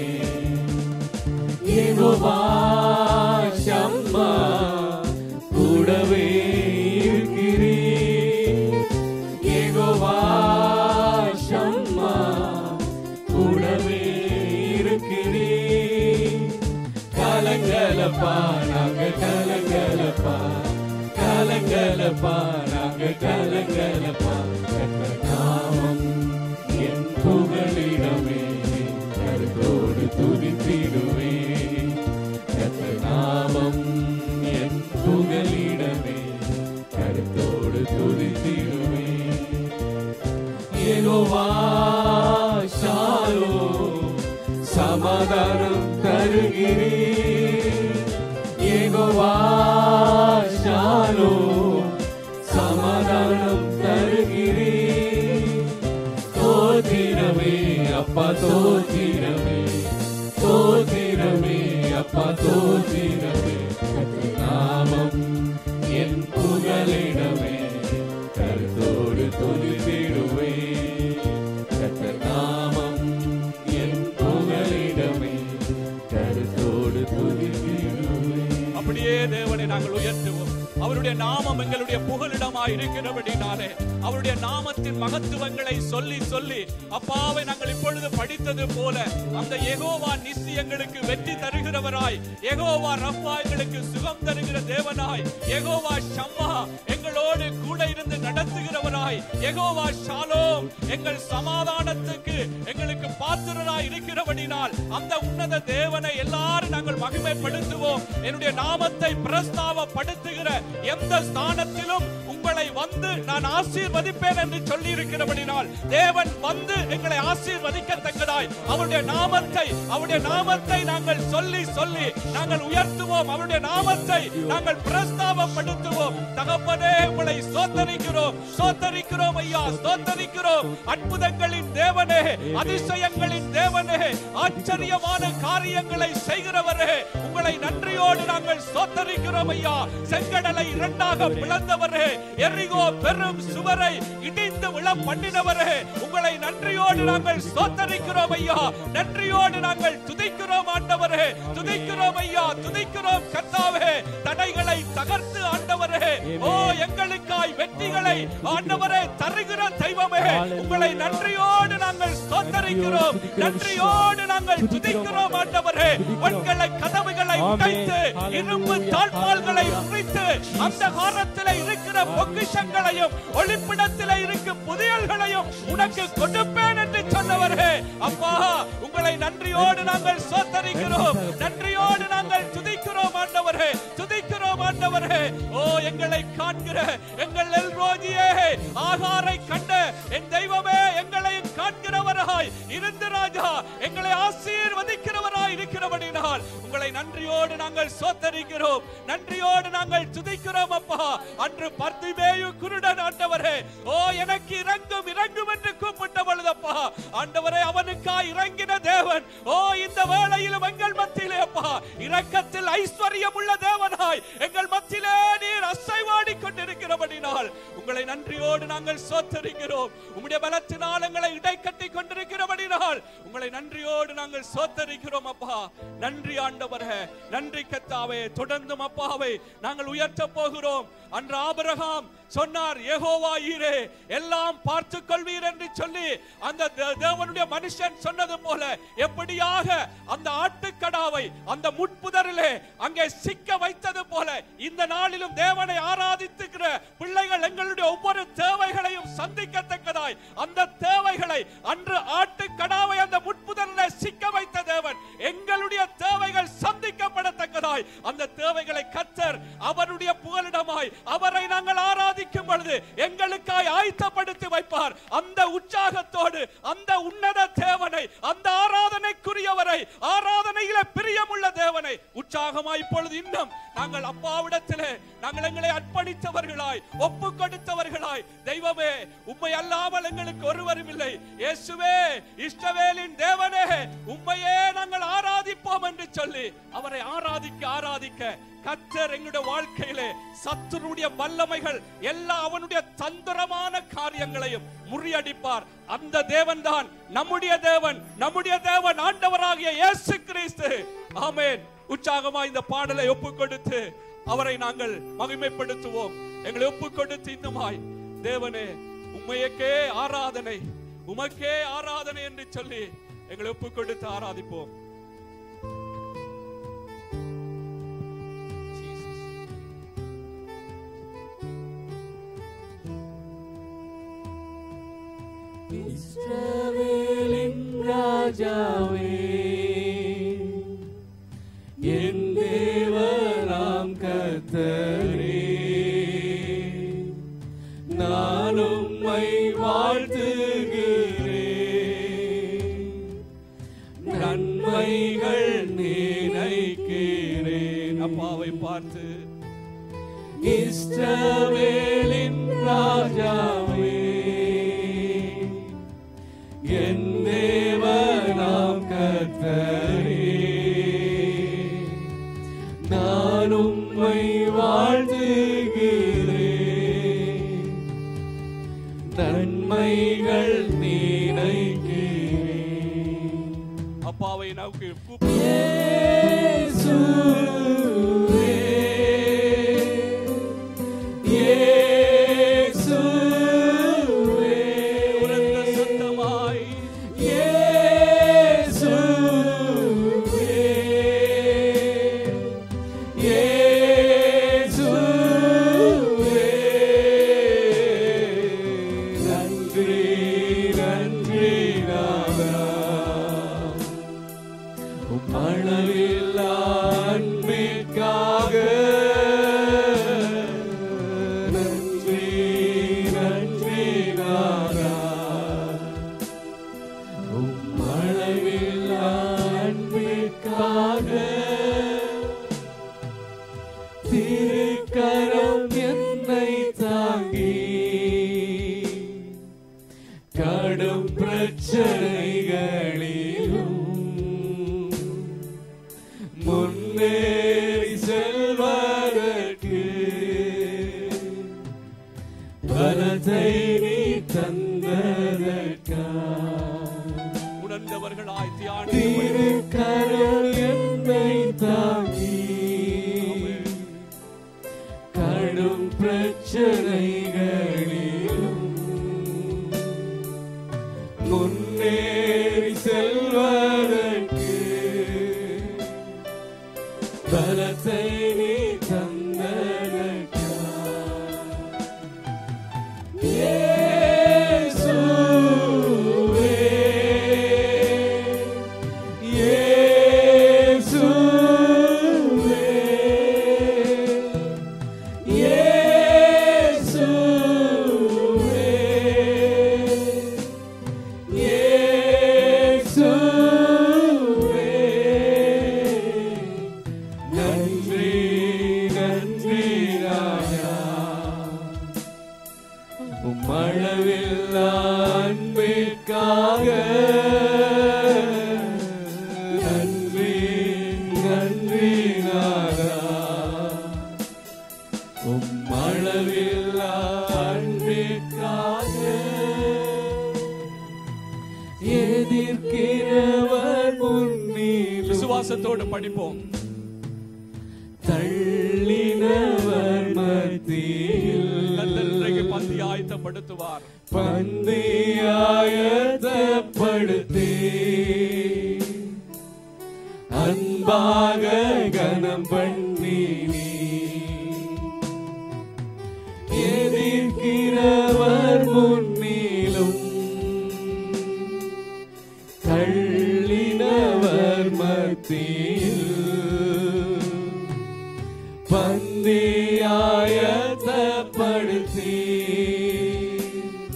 யெகோவா ஷம்மா கூடவே இருக்கிறீர். யெகோவா ஷம்மா கூடவே இருக்கிறீர். கலங்கலப்பா நாங்க கலங்கலப்பா, கலங்கலப்பா நாங்க கலங்கலப்பா. கர்த்தர் நாமம் என் புகலிடமே, கருத்தோடு துதித்திடுவே. கர்த்தர் நாமம் என் புகலிடமே, கருத்தோடு துதித்திடுவே. யெகோவா ஷாலோம் சமாதானம் தருகிறீர். யெகோவா ஷாலோம் சமாதானம் தருகிறீர். ஸ்தோத்திரமே அப்பா ஸ்தோத்திரமே, ஸ்தோத்திரமே அப்பா ஸ்தோத்திரமே. கர்த்தர் நாமம் என் புகலிடமே, கருத்தோடு துதித்திடுவே. கர்த்தர் நாமம் என் புகலிடமே, கருத்தோடு துதித்திடுவே. அப்படியே தேவனை நாங்கள் உயர்த்துவோம். அவருடைய நாமம் எங்களுடைய புகலிடமாய் இருக்கிறபடினாலே அவருடைய நாமத்தின் மகத்துவங்களை சொல்லி சொல்லி அப்பாவை நாங்கள் இப்பொழுது படித்தது போல அந்த யெகோவா நிசி எங்களுக்கு வெற்றி தருகிறவராய், யெகோவா ரப்பா எங்களுக்கு சுகம் தருகிற தேவனாய், யெகோவா ஷம்மா எங்களோடு கூட இருந்து நடத்துகிறவராய், யெகோவா ஷாலோம் எங்கள் சமாதானத்துக்கு எங்களுக்கு பாத்திரராய் இருக்கிறபடினால் அந்த உன்னத தேவனை எல்லாரும் நாங்கள் மகிமைப்படுத்துவோம். என்னுடைய நாமத்தை பிரஸ்தாவப்படுத்துகிற எந்த ஸ்தானத்திலும் உங்களை வந்து நான் ஆசீர்வதிப்பேன் என்று சொல்லி இருக்கிறபடினால் தேவன் வந்து எங்களை ஆசீர்வதிக்கத்தக்கதாய் அவருடைய நாமத்தை அவருடைய நாமத்தை நாங்கள் சொல்லி சொல்லி நாங்கள் உயர்த்துவோம். அவருடைய நாமத்தை நாங்கள் பிரஸ்தாவப்படுத்துவோம். தகப்பனே உங்களை ஸ்தோத்தரிக்கிறோம், ஸ்தோத்தரிக்கிறோம் ஐயா, ஸ்தோத்தரிக்கிறோம். அற்புதங்களின் தேவனே, அதிசயங்களின் தேவனே, ஆச்சரியமான காரியங்களை செய்கிறவரே, உங்களை நன்றியோடு நாங்கள் ஸ்தோத்தரிக்கிறோம் ஐயா. செங்கடலை இரண்டாக பிளந்தவரே, எரிகோ பெரும் சுவரை இடிந்து விழ பண்ணினவரே, உங்களை நன்றியோடு நாங்கள் ஸ்தோத்தரிக்கிறோம் ஐயா. நன்றியோடு நாங்கள் துதிக்கிறோம் ஆண்டவரே, துதிக்கிறோம் ஐயா, துதிக்கிறோம் கர்த்தாவே. தடைகளை தகர்த்து ஆண்டவரே, ஓ எங்களுக்காய் வெற்றிகளை ஆண்டவரே தருகிற தெய்வமே, உங்களை நன்றியோடு நாங்கள் ஸ்தோத்தரிக்கிறோம், நன்றியோடு நாங்கள் துதிக்கிறோம் ஆண்டவரே. உங்களை கதவுகளை உடைத்து இரும்பு தாழ்பால்களை உடைத்து அந்த காலத்தில் இருக்கிற பொக்கிஷங்களையும் ஒளிப்பிடத்தில் இருக்கும் புதியல்களையும் உனக்கு கொடுப்பேன் என்று சொன்னவரே அப்பா, உங்களை நன்றியோடு நாங்கள் ஸ்தோத்தரிக்கிறோம், நன்றியோடு நாங்கள் துதிக்கிறோம் ஆண்டவரே, துதிக்கிறோம் ஆண்டவரே. ஓ எங்களை காண்கிற எங்கள் எல்ரோதியே, ஆகாரை கண்ட என் தெய்வமே, எங்களை காண்கிறவராய் இருந்து ராஜா எங்களை ஆசீர்வதிக்கிறவராய் இருக்கிறபடினால் உங்களை நன்றியோடு நாங்கள் ஸ்தோத்தரிக்கிறோம், நன்றியோடு நாங்கள் துதிக்கிறோம் அப்பா. அன்று பர்திமேயு குருடன் ஆண்டவரே, ஓ எனக்கு இறங்கும் இறங்கும் என்று கூப்பிட்ட பொழுதப்பா ஆண்டவரே, அவனுக்காய் இறங்கின தேவன் ஓ இந்த வேளையிலும் எங்கள் மத்தியிலே அப்பா இரக்கத்தில் ஐஸ்வர்யம் உள்ள தேவனாய் எங்கள் மத்தியிலே நீர் அசைவாடி கொண்டிருக்கிறபடினால் உங்களை நன்றியோடு நாங்கள் ஸ்தோத்தரிக்கிறோம். உம்முடைய பலத்தினால் எங்களை இடைக்கட்டி கொண்டிருக்கிறபடினால் உங்களை நன்றியோடு நாங்கள் ஸ்தோத்தரிக்கிறோம் அப்பா. நன்றி ஆண்டவரே, நன்றி கர்த்தாவே. தொடர்ந்தும் அப்பாவை நாங்கள் உயர்த்த போகிறோம். அன்று ஆபிரகாம் சொன்னார், யெகோவா ஈரே எல்லாம் பார்த்துக் கொள்வீர் என்று சொல்லி அந்த தேவனுடைய மனுஷன் சொன்னது போல எப்படியாக அந்த ஆட்டுக்கடாவை அந்த முட்புதரிலே அங்கே சிக்க வைத்தது போல இந்த நாளிலும் தேவனை ஆராதித்துக்கிற பிள்ளைகள் எங்களுடைய ஒவ்வொரு தேவைகளையும் சந்திக்கத்தக்கதாய் அந்த தேவைகளை அன்று ஆட்டுக்கடாவை அந்த முட்புதரிலே சிக்க வைத்த தேவன் எங்களுடைய தேவைகள் சந்திக்கப்படத்தக்கதாய் அந்த தேவைகளை கர்த்தர் அவருடைய புகலிடமாய் அவரை நாங்கள் ஆராதிக்கும் பொழுது எங்களுக்காய் ஆயத்தப்படுத்தி வைப்பார். அந்த உற்சாகத்தோடு அந்த உன்னத தேவனை, அந்த ஆராதனைக்குரியவரை தேவனை, ஆராதனையிலே பிரியமுள்ள தேவனை உற்சாகமாய் இப்பொழுது இன்னும் நாங்கள் அப்பாவிடத்திலே நாங்கள் எங்களை அர்ப்பணித்தவர்களாய் ஒப்பு கொடுத்தவர்களாய், தெய்வமே உம்மை அல்லாமல் எங்களுக்கு ஒருவரும் இல்லை, இயேசுவே இஸ்ரவேலின் தேவனே உம்மையே நாங்கள் ஆராதிப்போம் என்று சொல்லி அவரை ஆராதிக்க ஆராதிக்க கர்த்தர் எங்களுடைய வாழ்க்கையிலே சத்துருடைய வல்லமைகள் எல்லா அவனுடைய தந்திரமான காரியங்களையும் முறியடிப்பார். அந்த தேவன் தான் நம்முடைய தேவன், நம்முடைய தேவன் ஆண்டவராகிய இயேசு கிறிஸ்து. ஆமென். உற்சாகமா இந்த பாடலை ஒப்பு கொடுத்து அவரை நாங்கள் மகிமைப்படுத்துவோம். எங்களை ஒப்பு கொடுத்து இன்னுமாய் தேவனே உம்மையக்கே ஆராதனை, உமக்கே ஆராதனை என்று சொல்லி எங்களை ஒப்பு கொடுத்து ஆராதிப்போம். இஸ்ரவேலின் ராஜாவே, என் தேவனாம் கர்த்தரே, நான் உம்மை வாழ்த்துகிறேன், நன்மைகள் நினைக்கிறேன். அப்பாவை பார்த்து இஸ்ரவேலின் ராஜாவே, என் தேவனாம் கர்த்தரே, நான் உம்மை வாழ்த்துகிறேன், நன்மைகள் நினைக்கிறேன். அப்பாவை நோக்கி கூப்பிடு. இயேசுவே, இயேசுவே, உரத்த சத்தமாய் இயேசுவே, இயேசுவே, நன்றி நன்றி நாதா, உம் அளவில்லா அன்பிற்காக நன்றி நன்றி நாதா, உம் அளவில்லா அன்பிற்காக திருக்கரம் என்னை தாங்கி கடும் பிரச்சனைகளிலும் முன்னேறி செல்வதற்கு பலத்தை நீ தந்ததற்கா உணர்ந்தவர்களாய் தியானி திருக்கரம் என்னை தாங்கி கடும் பிரச்சனைகளிலும் முன்னேறி செல்வதற்கு பலத்தை நீ தந்ததற்கா இயேசுவே, இயேசுவே, இயேசுவே, இயேசுவே, நன்றி நன்றி ராஜா, உம் அளவில்லா அன்பிற்காக நன்றி நன்றி நாதா, உம் அளவில்லா அன்பிற்காக எதிர்க்கிறவர் முன்னிலும் விசுவாசத்தோடு படிப்போம். தள்ளினவர் மத்தியில் கர்த்தர் இன்றைக்கு பந்தி ஆயத்தப்படுத்துவார். பந்தி ஆயத்தப்படுத்தி அன்பாக கனம் பண்ணி எதிர்க்கிறவர் முன்னிலும் தள்ளினவர் மத்தியில் பந்தி ஆயத்தப்படுத்தி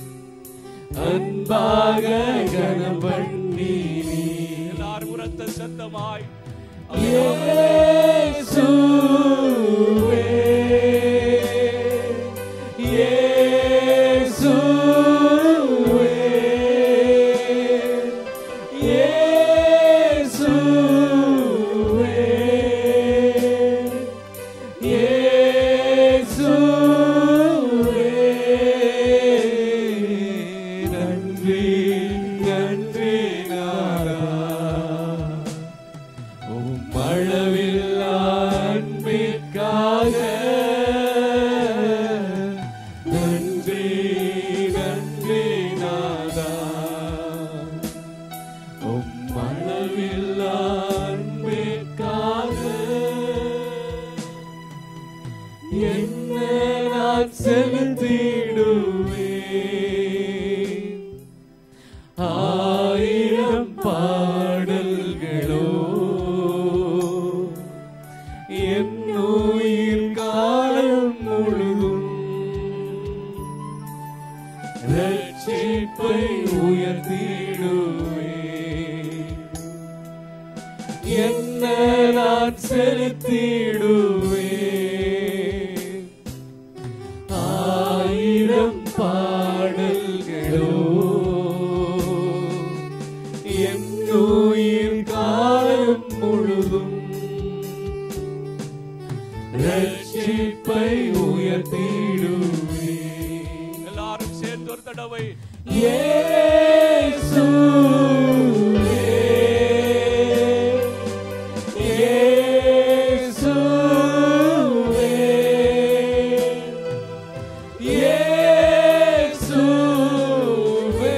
அன்பாக கனம் பண்ணி எல்லாரும் உரத்த சத்தமாய் இயேசுவே இயேசுவே இயேசுவே இயேசுவே நன்றி நன்றி நாதா உம் அளவில்லா அன்பிற்காக நன்றி நன்றி நாதா உம் அளவில்லா அன்பிற்காக என்ன நான் செலுத்திடுவேன் ஆயிரம் பாடல்களோ என் உயிர் காலம் முழுதும் ரட்சிப்பை உயர்த்திடுவேன் என்ன நான் செலுத்திடுவேன் ஆயிரம் பாடல்களோ என் உயிர் காலம் முழுதும் ரட்சிப்பை உயர்த்திடுவே எல்லாரும் சேர்ந்து ஒரு தடவை இயேசுவே இயேசுவே இயேசுவே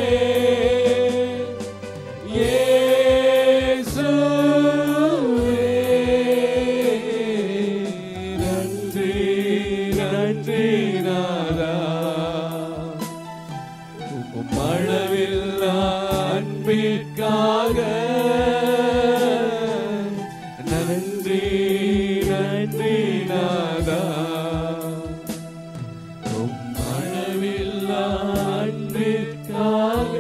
இயேசுவே நன்றி நன்றி நாதா உம் அளவில்லா அன்பிற்காக நன்றி நன்றி நாதா உம் அளவில்லா அன்பிற்காக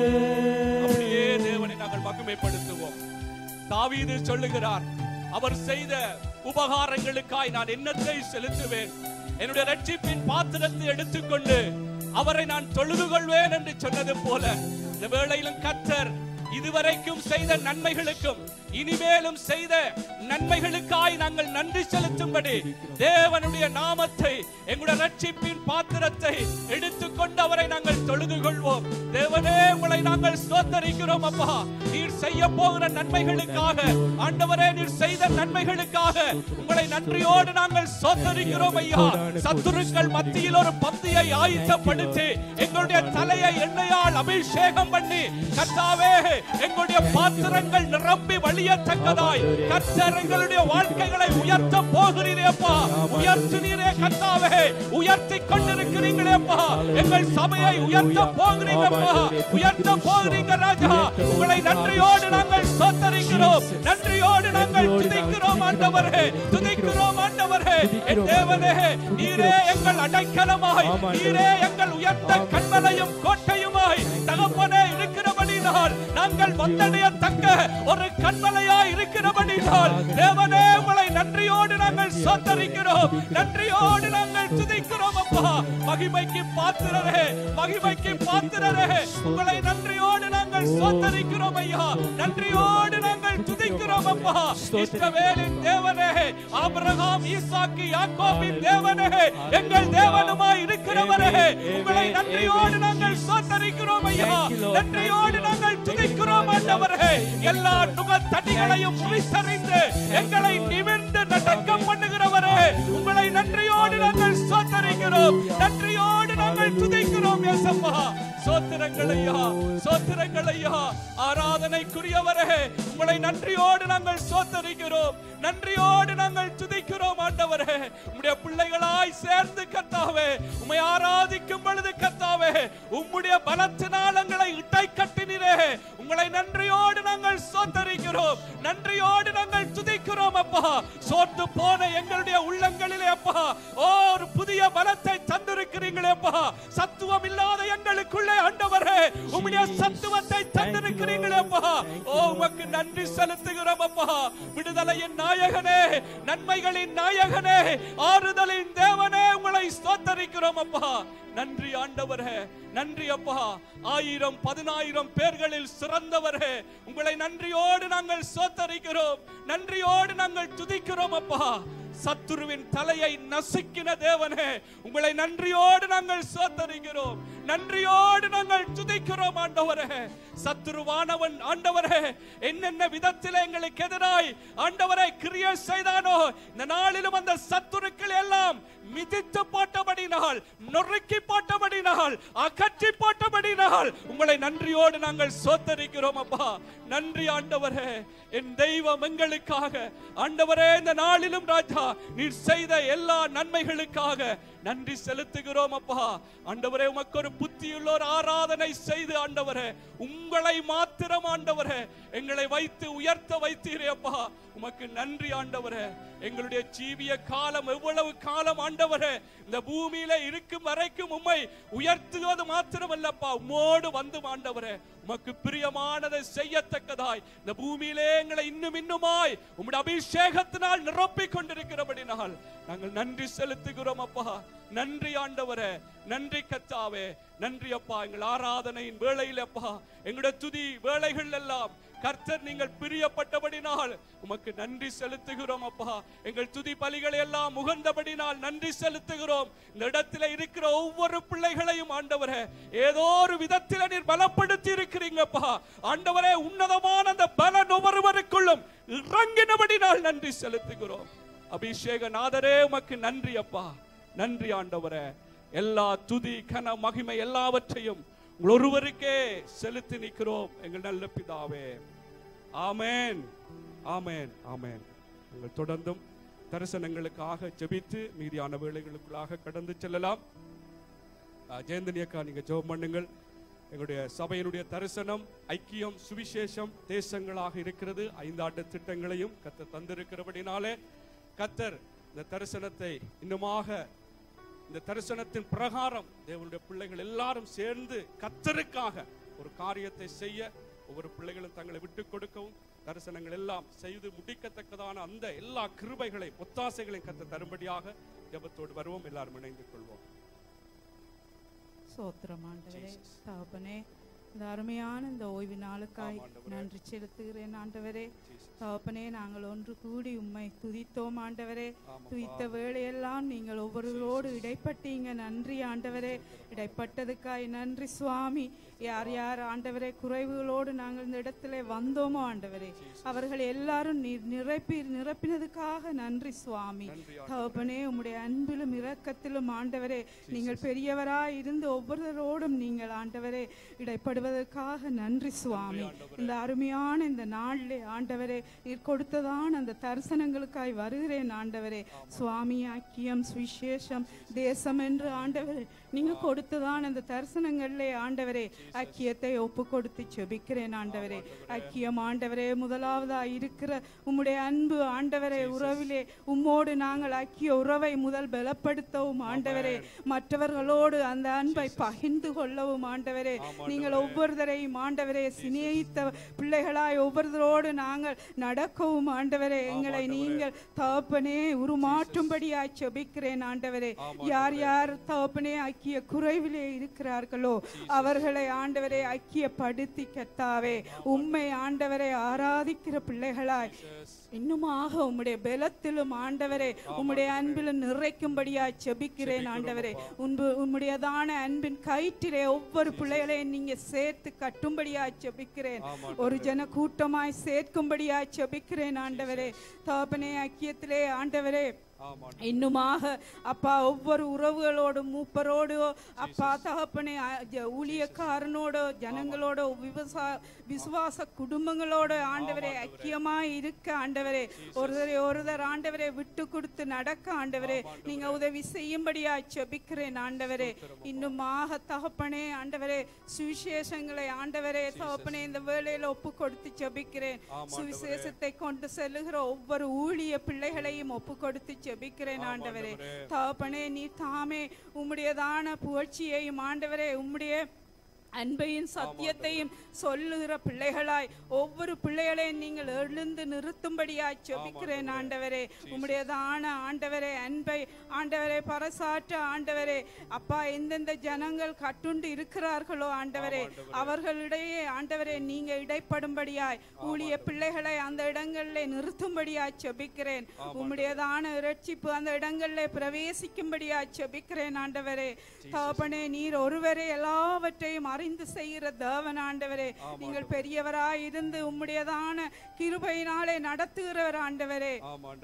அப்படியே தேவனை நாங்கள் மகிமைப்படுத்துவோம். தாவீது சொல்லுகிறார், அவர் செய்த உபகாரங்களுக்காய் நான் என்னத்தை செலுத்துவேன், என்னுடைய ரட்சிப்பின் பாத்திரத்தை எடுத்துக்கொண்டு அவரை நான் தொழுது கொள்வேன் என்று சொன்னது போல இந்த வேளையிலும் கர்த்தர் இதுவரைக்கும் செய்த நன்மைகளுக்கும் இனிமேலும் செய்த நன்மைகளுக்காய் நாங்கள் நன்றி செலுத்தும்படி தேவனுடைய நாமத்தை எங்களுடைய ரட்சிப்பின் பாத்திரத்தை எடுத்துக்கொண்டு அவரை நாங்கள் தொழுது கொள்வோம். தேவனே, உங்களை நாங்கள் ஸ்தோத்தரிக்கிறோம் அப்பா. நீர் செய்ய போகிற நன்மைகளுக்காக, ஆண்டவரே, நீர் செய்த நன்மைகளுக்காக உங்களை நன்றியோடு நாங்கள் ஸ்தோத்தரிக்கிறோம் ஐயா. சத்துருக்கள் மத்தியில் ஒரு பந்தியை ஆயத்தப்படுத்தி எங்களுடைய தலையை எண்ணெயால் அபிஷேகம் பண்ணி கர்த்தாவே எங்களுடைய பாத்திரங்கள் நிரம்பி வழியத்தக்கதாய் கர்த்தர் எங்களுடைய வாழ்க்கைகளை உயர்த்த போகிறீரேப்பா. உயர்த்துனீரே கர்த்தாவே, உயர்த்தி கொண்டிருக்கிறீங்களேப்பா. எங்கள் சபையை உயர்த்த போகிறீங்கப்பா, உயர்த்த போகிறீங்க ராஜா. உங்களை நன்றியோடு நாங்கள் ஸ்தோத்தரிக்கிறோம், நன்றியோடு நாங்கள் துதிக்கிறோம் ஆண்டவரே, துதிக்கிறோம் ஆண்டவரே. என் தேவனே, நீரே எங்கள் அடைக்கலமாய், நீரே எங்கள் உயர்த்த கண்மலையும் கோட்டையுமாய் தகப்பனே இருக்கிறபடினால் நாங்கள் வந்தடையத்தக்க ஒரு கண்மலையாய் இருக்கிறபடினால் தேவனே, உங்களை நன்றியோடு நாங்கள் ஸ்தோத்தரிக்கிறோம், நன்றியோடு நாங்கள் துதிக்கிறோம் அப்பா. மகிமைக்கு பாத்திரரே, மகிமைக்கு பாத்திரரே, உங்களை நன்றியோடு நாங்கள் ஸ்தோத்தரிக்கிறோம் ஐயா, நன்றியோடு நாங்கள் துதிக்கிறோம் அப்பா. இஸ்ரவேலின் தேவனே, ஆபிரகாம், ஈசாக்கு, யாக்கோபின் தேவனே, எங்கள் தேவனுமாய் இருக்கிறவரே, உங்களை நன்றியோடு நாங்கள் ஸ்தோத்தரிக்கிறோம் ஐயா, நன்றியோடு நாங்கள் துதிக்கிறோம் ஆண்டவரே. எல்லா நுகத்தடிகளையும் விசறிந்து எங்களை நிமிர்ந்து நடக்கம் பண்ணுகிறவரே, உங்களை நன்றியோடு நாங்கள் ஸ்தோத்தரிக்கிறோம், நன்றியோடு நாங்கள் துதிக்கிறோம் இயேசுப்பா. சோத்திரங்கள் ஐயா, சோத்திரங்கள் ஐயா. ஆராதனைக்குரியவரே, உங்களை நன்றியோடு நாங்கள் ஸ்தோத்தரிக்கிறோம், நன்றியோடு நாங்கள் துதிக்கிறோம் ஆண்டவரே. உம்முடைய பிள்ளைகளாய் சேர்ந்து கர்த்தாவே உம்மை ஆராதிக்கும் பொழுது கர்த்தாவே உம்முடைய பலத்தினால் எங்களை இட்டை கட்டினீரே, உங்களை நன்றியோடு நாங்கள் ஸ்தோத்தரிக்கிறோம், நன்றியோடு நாங்கள் துதிக்கிறோம் அப்பா. சோர்ந்து போன எங்களுடைய உள்ளங்களிலே அப்பா ஒரு புதிய பலத்தை தந்திருக்கிறீங்களே அப்பா. சத்துவம் இல்லாத எங்களுக்குள்ளே ஆண்டவரே உம்முடைய சத்துவத்தை தந்திருக்கிறீங்களே அப்பா. ஓ, உங்க உமக்கு நன்றி செலுத்துகிறோம் அப்பா. விடுதலையின் நாயகனே, நன்மைகளின் நாயகனே, ஆறுதலின் தேவனே, உங்களை ஸ்தோத்தரிக்கிறோம் அப்பா. நன்றி ஆண்டவரே, நன்றி அப்பா. ஆயிரம் பதினாயிரம் பேர்களில் சிறந்தவரே, உங்களை நன்றியோடு நாங்கள் ஸ்தோத்தரிக்கிறோம், நன்றியோடு நாங்கள் துதிக்கிறோம் அப்பா. சத்துருவின் தலையை நசுக்கின தேவனே, உங்களை நன்றியோடு நாங்கள் ஸ்தோத்தரிக்கிறோம், நன்றியோடு நாங்கள் துதிக்கிறோம் ஆண்டவரே. சத்துருவானவன் ஆண்டவரே என்னென்ன விதத்தில் எங்களுக்கு எதிராய் ஆண்டவரை கிரியை செய்தானோ, இந்த நாளிலும் அந்த சத்துருக்கள் எல்லாம் மிதித்து போட்டபடினால், நொறுக்கி போட்டபடினால், அகற்றி போட்டபடினால் உங்களை நன்றியோடு நாங்கள் ஸ்தோத்தரிக்கிறோம் அப்பா. நன்றி ஆண்டவரே, என் தெய்வம் எங்களுக்காக ஆண்டவரே இந்த நாளிலும் ராஜா நீர் செய்த எல்லா நன்மைகளுக்காக நன்றி செலுத்துகிறோம் அப்பா. ஆண்டவரே உமக்கு ஒரு புத்தியுள்ள ஒரு ஆராதனை செய்து ஆண்டவரே உங்களை மாத்திரம் ஆண்டவரே எங்களை வைத்து உயர்த்த வைத்தீரே அப்பா. உமக்கு நன்றி ஆண்டவரே. எங்களுடைய ஜீவிய காலம் எவ்வளவு காலம் ஆண்டவரே இந்த பூமியில இருக்கும் வரைக்கும் உம்மை உயர்த்துவது மாத்திரமல்லப்பா, உம்மோடு வந்து ஆண்டவரே உமக்கு பிரியமானதை செய்யத்தக்கதாய் இந்த பூமியிலே எங்களை இன்னும் இன்னுமாய் உம்முடைய அபிஷேகத்தினால் நிரப்பிக் கொண்டிருக்கிறபடினால் நாங்கள் நன்றி செலுத்துகிறோம் அப்பா. நன்றி ஆண்டவரே, நன்றி கர்த்தாவே, நன்றி அப்பா. எங்கள் ஆராதனையின் வேளையில் அப்பா, எங்களுடைய துதி வேளைகள் எல்லாம் கர்த்தர் நீங்கள் பிரியப்பட்டபடினால் உமக்கு நன்றி செலுத்துகிறோம் அப்பா. எங்கள் துதி பலிகளை எல்லாம் முகந்தபடினால் நன்றி செலுத்துகிறோம். இந்த இடத்துல இருக்கிற ஒவ்வொரு பிள்ளைகளையும் ஆண்டவரே ஏதோ ஒரு விதத்தில் நீர் பலப்படுத்தி இருக்கிறீங்கப்பா ஆண்டவரே. உன்னதமான அந்த பலன் ஒவ்வொருவருக்குள்ளும் இறங்கினபடினால் நன்றி செலுத்துகிறோம். அபிஷேக நாதரே உமக்கு நன்றி அப்பா, நன்றி ஆண்டவரே. எல்லா துதி கன மகிமை எல்லாவற்றையும் ஒருவருக்கே செலுத்தி நிற்கிறோம் எங்கள் நல்ல பிதாவே. ஆமென், ஆமென், ஆமென். நீங்கள் தொடர்ந்தும் தரிசனங்களுக்காக ஜெபித்து மீதியான வேளைகளுக்குள்ளாக கடந்து செல்லலாம். ஜெயந்தனி அக்கா நீங்க ஜெபம் பண்ணுங்கள். எங்களுடைய சபையினுடைய தரிசனம் ஐக்கியம் சுவிசேஷம் தேசங்களாக இருக்கிறது. ஐந்தாண்டு திட்டங்களையும் கர்த்தர் தந்திருக்கிறபடினாலே கர்த்தர் இந்த தரிசனத்தை இன்னுமாக இந்த தரிசனத்தின் பிரகாரம் தேவனுடைய பிள்ளைகள் எல்லாரும் சேர்ந்து கர்த்தருக்காக ஒரு காரியத்தை செய்ய ஒவ்வொரு பிள்ளைகளும் தங்களை விட்டுக் கொடுக்கவும் தரிசனங்கள் எல்லாம் செய்து முடிக்கத்தக்கதான அந்த எல்லா கிருபைகளை ஒத்தாசைகளையும் கர்த்தர் தரும்படியாக ஜெபத்தோடு வருவோம். எல்லாரும் இணைந்து கொள்வோம். சோத்திரம் ஆண்டவரே, தகப்பனே, இந்த அருமையான இந்த ஓய்வு நாளுக்காய் நன்றி செலுத்துகிறேன் ஆண்டவரே. தகப்பனே, நாங்கள் ஒன்று கூடி உம்மை துதித்தோம் ஆண்டவரே. துதித்த வேளையெல்லாம் நீங்கள் ஒவ்வொருவரோடு இடைப்பட்டீங்க. நன்றி ஆண்டவரே, இடைப்பட்டதுக்காய் நன்றி சுவாமி. யார் யார் ஆண்டவரே குறைவுகளோடு நாங்கள் இந்த இடத்துல வந்தோமோ ஆண்டவரே அவர்கள் எல்லாரும் நிரப்பி நிரப்பினதுக்காக நன்றி சுவாமி. தகப்பனே, உம்முடைய அன்பிலும் இரக்கத்திலும் ஆண்டவரே நீங்கள் பெரியவராய் இருந்து ஒவ்வொருவரோடும் நீங்கள் ஆண்டவரே இடைப்படுவதற்காக நன்றி சுவாமி. இந்த அருமையான இந்த நாளிலே ஆண்டவரே நீர் கொடுத்ததான் அந்த தரிசனங்களுக்காய் வருகிறேன் ஆண்டவரே. சுவாமி, ஐக்கியம் சுவிசேஷம் தேசம் என்று ஆண்டவரே நீங்க கொடுத்ததான் அந்த தரிசனங்களிலே ஆண்டவரே ஐக்கியத்தை ஒப்பு கொடுத்து செபிக்கிறேன் ஆண்டவரே. ஐக்கியம் ஆண்டவரே முதலாவதா இருக்கிற உம்முடைய அன்பு ஆண்டவரே உறவிலே உம்மோடு நாங்கள் ஐக்கிய உறவை முதல் பலப்படுத்தவும் ஆண்டவரே மற்றவர்களோடு அந்த அன்பை பகிர்ந்து கொள்ளவும் ஆண்டவரே நீங்கள் ஒவ்வொருத்தரையும் ஆண்டவரே சிநேகித்த பிள்ளைகளாய் ஒவ்வொருத்தரோடு நாங்கள் நடக்கவும் ஆண்டவரே எங்களை நீங்கள் தகப்பனே உருமாற்றும்படியாய் செபிக்கிறேன் ஆண்டவரே. யார் யார் தகப்பனே ஐக்கிய குறைவிலே இருக்கிறார்களோ அவர்களை ஆண்டவரே ஐக்கியப்படுத்தி கர்த்தாவே உம்மை ஆண்டவரை ஆராதிக்கிற பிள்ளைகளாய் இன்னுமாக உம்முடைய பலத்திலும் ஆண்டவரே உம்முடைய அன்பிலும் நிறைக்கும்படியாய் செபிக்கிறேன் ஆண்டவரே. உன்பு உம்முடையதான அன்பின் கயிற்றிலே ஒவ்வொரு பிள்ளைகளையும் நீங்க சேர்த்து கட்டும்படியாய் செபிக்கிறேன். ஒரு ஜன கூட்டமாய் சேர்க்கும்படியாய் செபிக்கிறேன் ஆண்டவரே. தகப்பனே, ஐக்கியத்திலே ஆண்டவரே இன்னுமாக அப்பா ஒவ்வொரு உறவுகளோடு மூப்பரோடு அப்பா தகப்பனே ஊழியக்காரனோடு ஜனங்களோட விவசா விசுவாச குடும்பங்களோடு ஆண்டவரே ஐக்கியமாய் இருக்க ஆண்டவரே ஒருதரை ஒருதர் ஆண்டவரே விட்டு கொடுத்து நடக்க ஆண்டவரே நீங்க உதவி செய்யும்படியா செபிக்கிறேன் ஆண்டவரே. இன்னுமாக தகப்பனே ஆண்டவரே சுவிசேஷங்களை ஆண்டவரே தகப்பனே இந்த வேளையில ஒப்பு கொடுத்து செபிக்கிறேன். சுவிசேஷத்தை கொண்டு செல்லுகிற ஒவ்வொரு ஊழிய பிள்ளைகளையும் ஒப்பு கொடுத்து ஜெபிக்கிறேன் ஆண்டவரே. தகப்பனே, நீ தாமே உம்முடையதான புகழ்ச்சியையும் ஆண்டவரே உம்முடைய அன்பையும் சத்தியத்தையும் சொல்லுகிற பிள்ளைகளாய் ஒவ்வொரு பிள்ளைகளையும் நீங்கள் எழுந்து நிறுத்தும்படியாய் ஜெபிக்கிறேன் ஆண்டவரே. உம்முடையதான ஆண்டவரே அன்பை ஆண்டவரே பரசாற்ற ஆண்டவரே அப்பா எந்தெந்த ஜனங்கள் கட்டுண்டு இருக்கிறார்களோ ஆண்டவரே அவர்களிடையே ஆண்டவரே நீங்க இடைப்படும்படியாய் ஊழிய பிள்ளைகளை அந்த இடங்களிலே நிறுத்தும்படியாய் ஜெபிக்கிறேன். உம்முடையதான இரட்சிப்பு அந்த இடங்களிலே பிரவேசிக்கும்படியாய் ஜெபிக்கிறேன் ஆண்டவரே. தகப்பனே நீர் ஒருவரே எல்லாவற்றையும் அறிந்து செய்கிற தேவன் ஆண்டவரே. நீங்கள் பெரியவராய் இருந்து உம்முடையதான கிருபையினாலே நடத்துகிறவர் ஆண்டவரே.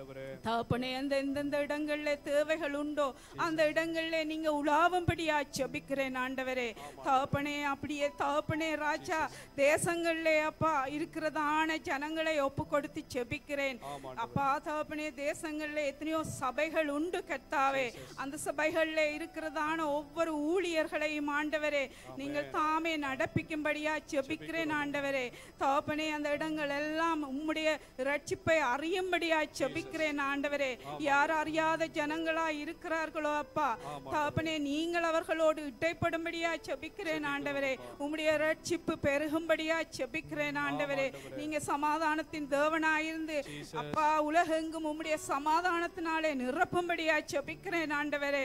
தகப்பனே அந்த எந்தெந்த இடங்களிலே தேவைகள் உண்டோ அந்த இடங்களிலே நீங்க உலாவும்படியா ஜெபிக்கிறேன் ஆண்டவரே. தகப்பனே அப்படியே தகப்பனே ராஜா தேசங்களிலே அப்பா இருக்கிறதான ஜனங்களை ஒப்பு கொடுத்து ஜெபிக்கிறேன் அப்பா. தகப்பனே தேசங்களிலே எத்தனையோ சபைகள் உண்டு கர்த்தாவே. அந்த சபைகளிலே இருக்கிறதான ஒவ்வொரு ஊழியர்களையும் ஆண்டவரே நீங்கள் தாமே நடப்பிக்கும்படியா ஜெபிக்கிறேன் ஆண்டவரே. தகப்பனே அந்த இடங்கள் எல்லாம் உம்முடைய இரட்சிப்பை அறியும்படியா ஜெபிக்கிறேன் ஆண்டவரே. யார் அறியாத ஜனங்களாய் இருக்கிறார்களோ அப்பா தகப்பனே நீங்கள் அவர்களோடு இடைப்படும்படியா ஜெபிக்கிறேன் ஆண்டவரே. உம்முடைய இரட்சிப்பு பெருகும்படியா ஜெபிக்கிறேன் ஆண்டவரே. நீங்க சமாதானத்தின் தேவனாயிருந்து அப்பா உலகெங்கும் உம்முடைய சமாதானத்தினாலே நிரப்பும்படியா ஜெபிக்கிறேன் ஆண்டவரே.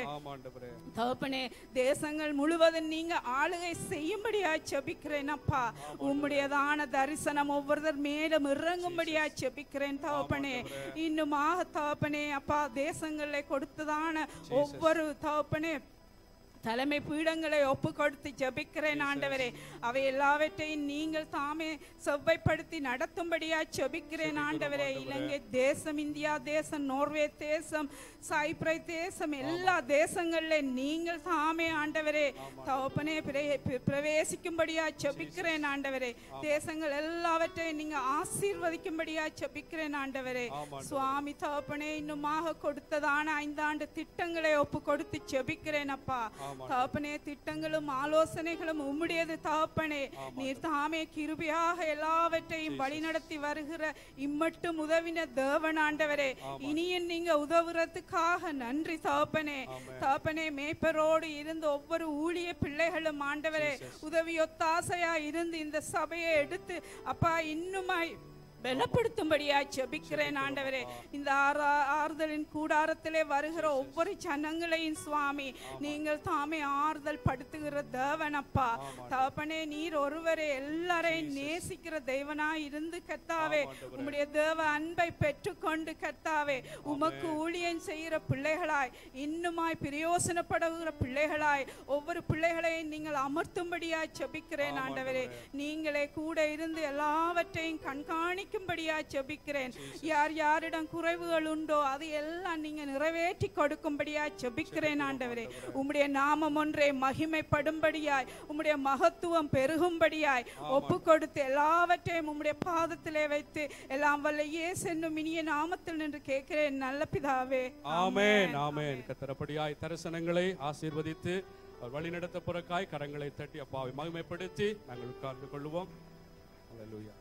தகப்பனே தேசங்கள் முழுவதும் நீங்க ஆளுகை செய்யும்படியா ஜெபிக்கிறேன் அப்பா. உம்முடையதான தரிசனம் ஒவ்வொருவர் மேலும் இறங்கும்படியா ஜெபிக்கிறேன் தகப்பனே. இன்னுமாக தகப்பனே அப்பா தேசங்களை கொடுத்ததான ஒவ்வொரு தகப்பனே தலைமை பீடங்களை ஒப்பு கொடுத்து ஜெபிக்கிறேன் ஆண்டவரே. அவை எல்லாவற்றையும் நீங்கள் தாமே செவ்வைப்படுத்தி நடத்தும்படியா ஜெபிக்கிறேன் ஆண்டவரே. இலங்கை தேசம், இந்தியா தேசம், நோர்வே தேசம், சைப்ரை தேசம், எல்லா தேசங்களிலே நீங்கள் தாமே ஆண்டவரே தகப்பனே பிரவேசிக்கும்படியா ஜெபிக்கிறேன் ஆண்டவரே. தேசங்கள் எல்லாவற்றையும் நீங்க ஆசீர்வதிக்கும்படியா ஜெபிக்கிறேன் ஆண்டவரே. சுவாமி தகப்பனே இன்னுமாக கொடுத்ததான ஐந்தாண்டு திட்டங்களை ஒப்பு கொடுத்து ஜெபிக்கிறேன் அப்பா. தகப்பனே திட்டங்களும் ஆலோசனைகளும் உம்முடையது தகப்பனே. நீர் தாமே கிருபையாக எல்லாவற்றையும் வழிநடத்தி வருகிற இம்மட்டும் உதவின தேவன் ஆண்டவரே. இனியும் நீங்க உதவுறதுக்காக நன்றி தகப்பனே. தகப்பனே மேய்ப்பரோடு இருந்து ஒவ்வொரு ஊழிய பிள்ளைகளும் ஆண்டவரே உதவி ஒத்தாசையா இருந்து இந்த சபையை எடுத்து அப்பா இன்னுமாய் பலப்படுத்தும்படியா ஜெபிக்கிறேன் ஆண்டவரே. இந்த ஆறுதலின் கூடாரத்திலே வருகிற ஒவ்வொரு ஜனங்களையும் சுவாமி நீங்கள் தாமே ஆறுதல் படுத்துகிற தேவன் அப்பா. தகப்பனே நீர் ஒருவரே எல்லாரையும் நேசிக்கிற தேவனாய் இருந்து கர்த்தாவே உம்முடைய தேவ அன்பை பெற்றுக்கொண்டு கர்த்தாவே உமக்கு ஊழியம் செய்கிற பிள்ளைகளாய் இன்னுமாய் பிரயோசனப்படுகிற பிள்ளைகளாய் ஒவ்வொரு பிள்ளைகளையும் நீங்கள் அமர்த்தும்படியா ஜெபிக்கிறேன் ஆண்டவரே. நீங்களே கூட இருந்து எல்லாவற்றையும் கண்காணி ஜெபிக்கிறேன். யார் யாரிடம் குறைவுகள் உண்டோ அது எல்லாம் நீங்க நிறைவேற்றி கொடுக்கும்படியா ஜெபிக்கிறேன் ஆண்டவரே. உம்முடைய நாமம் ஒன்றே மகிமைப்படும்படியாய் உம்முடைய மகத்துவம் பெருகும்படியாய் ஒப்பு கொடுத்து எல்லாவற்றையும் உம்முடைய பாதத்திலே வைத்து எல்லாம் வல்ல இயேசு என்னும் இனிய நாமத்தில் நின்று கேட்கிறேன் நல்ல பிதாவே. ஆமென் ஆமென். கர்த்தரப்படியாய் தரிசனங்களை ஆசீர்வதித்து வழி நடத்த பிறக்காய் கரங்களை தட்டி அப்பாவை மகிமைப்படுத்தி நாங்கள் உட்கார்ந்து கொள்வோம். அல்லேலூயா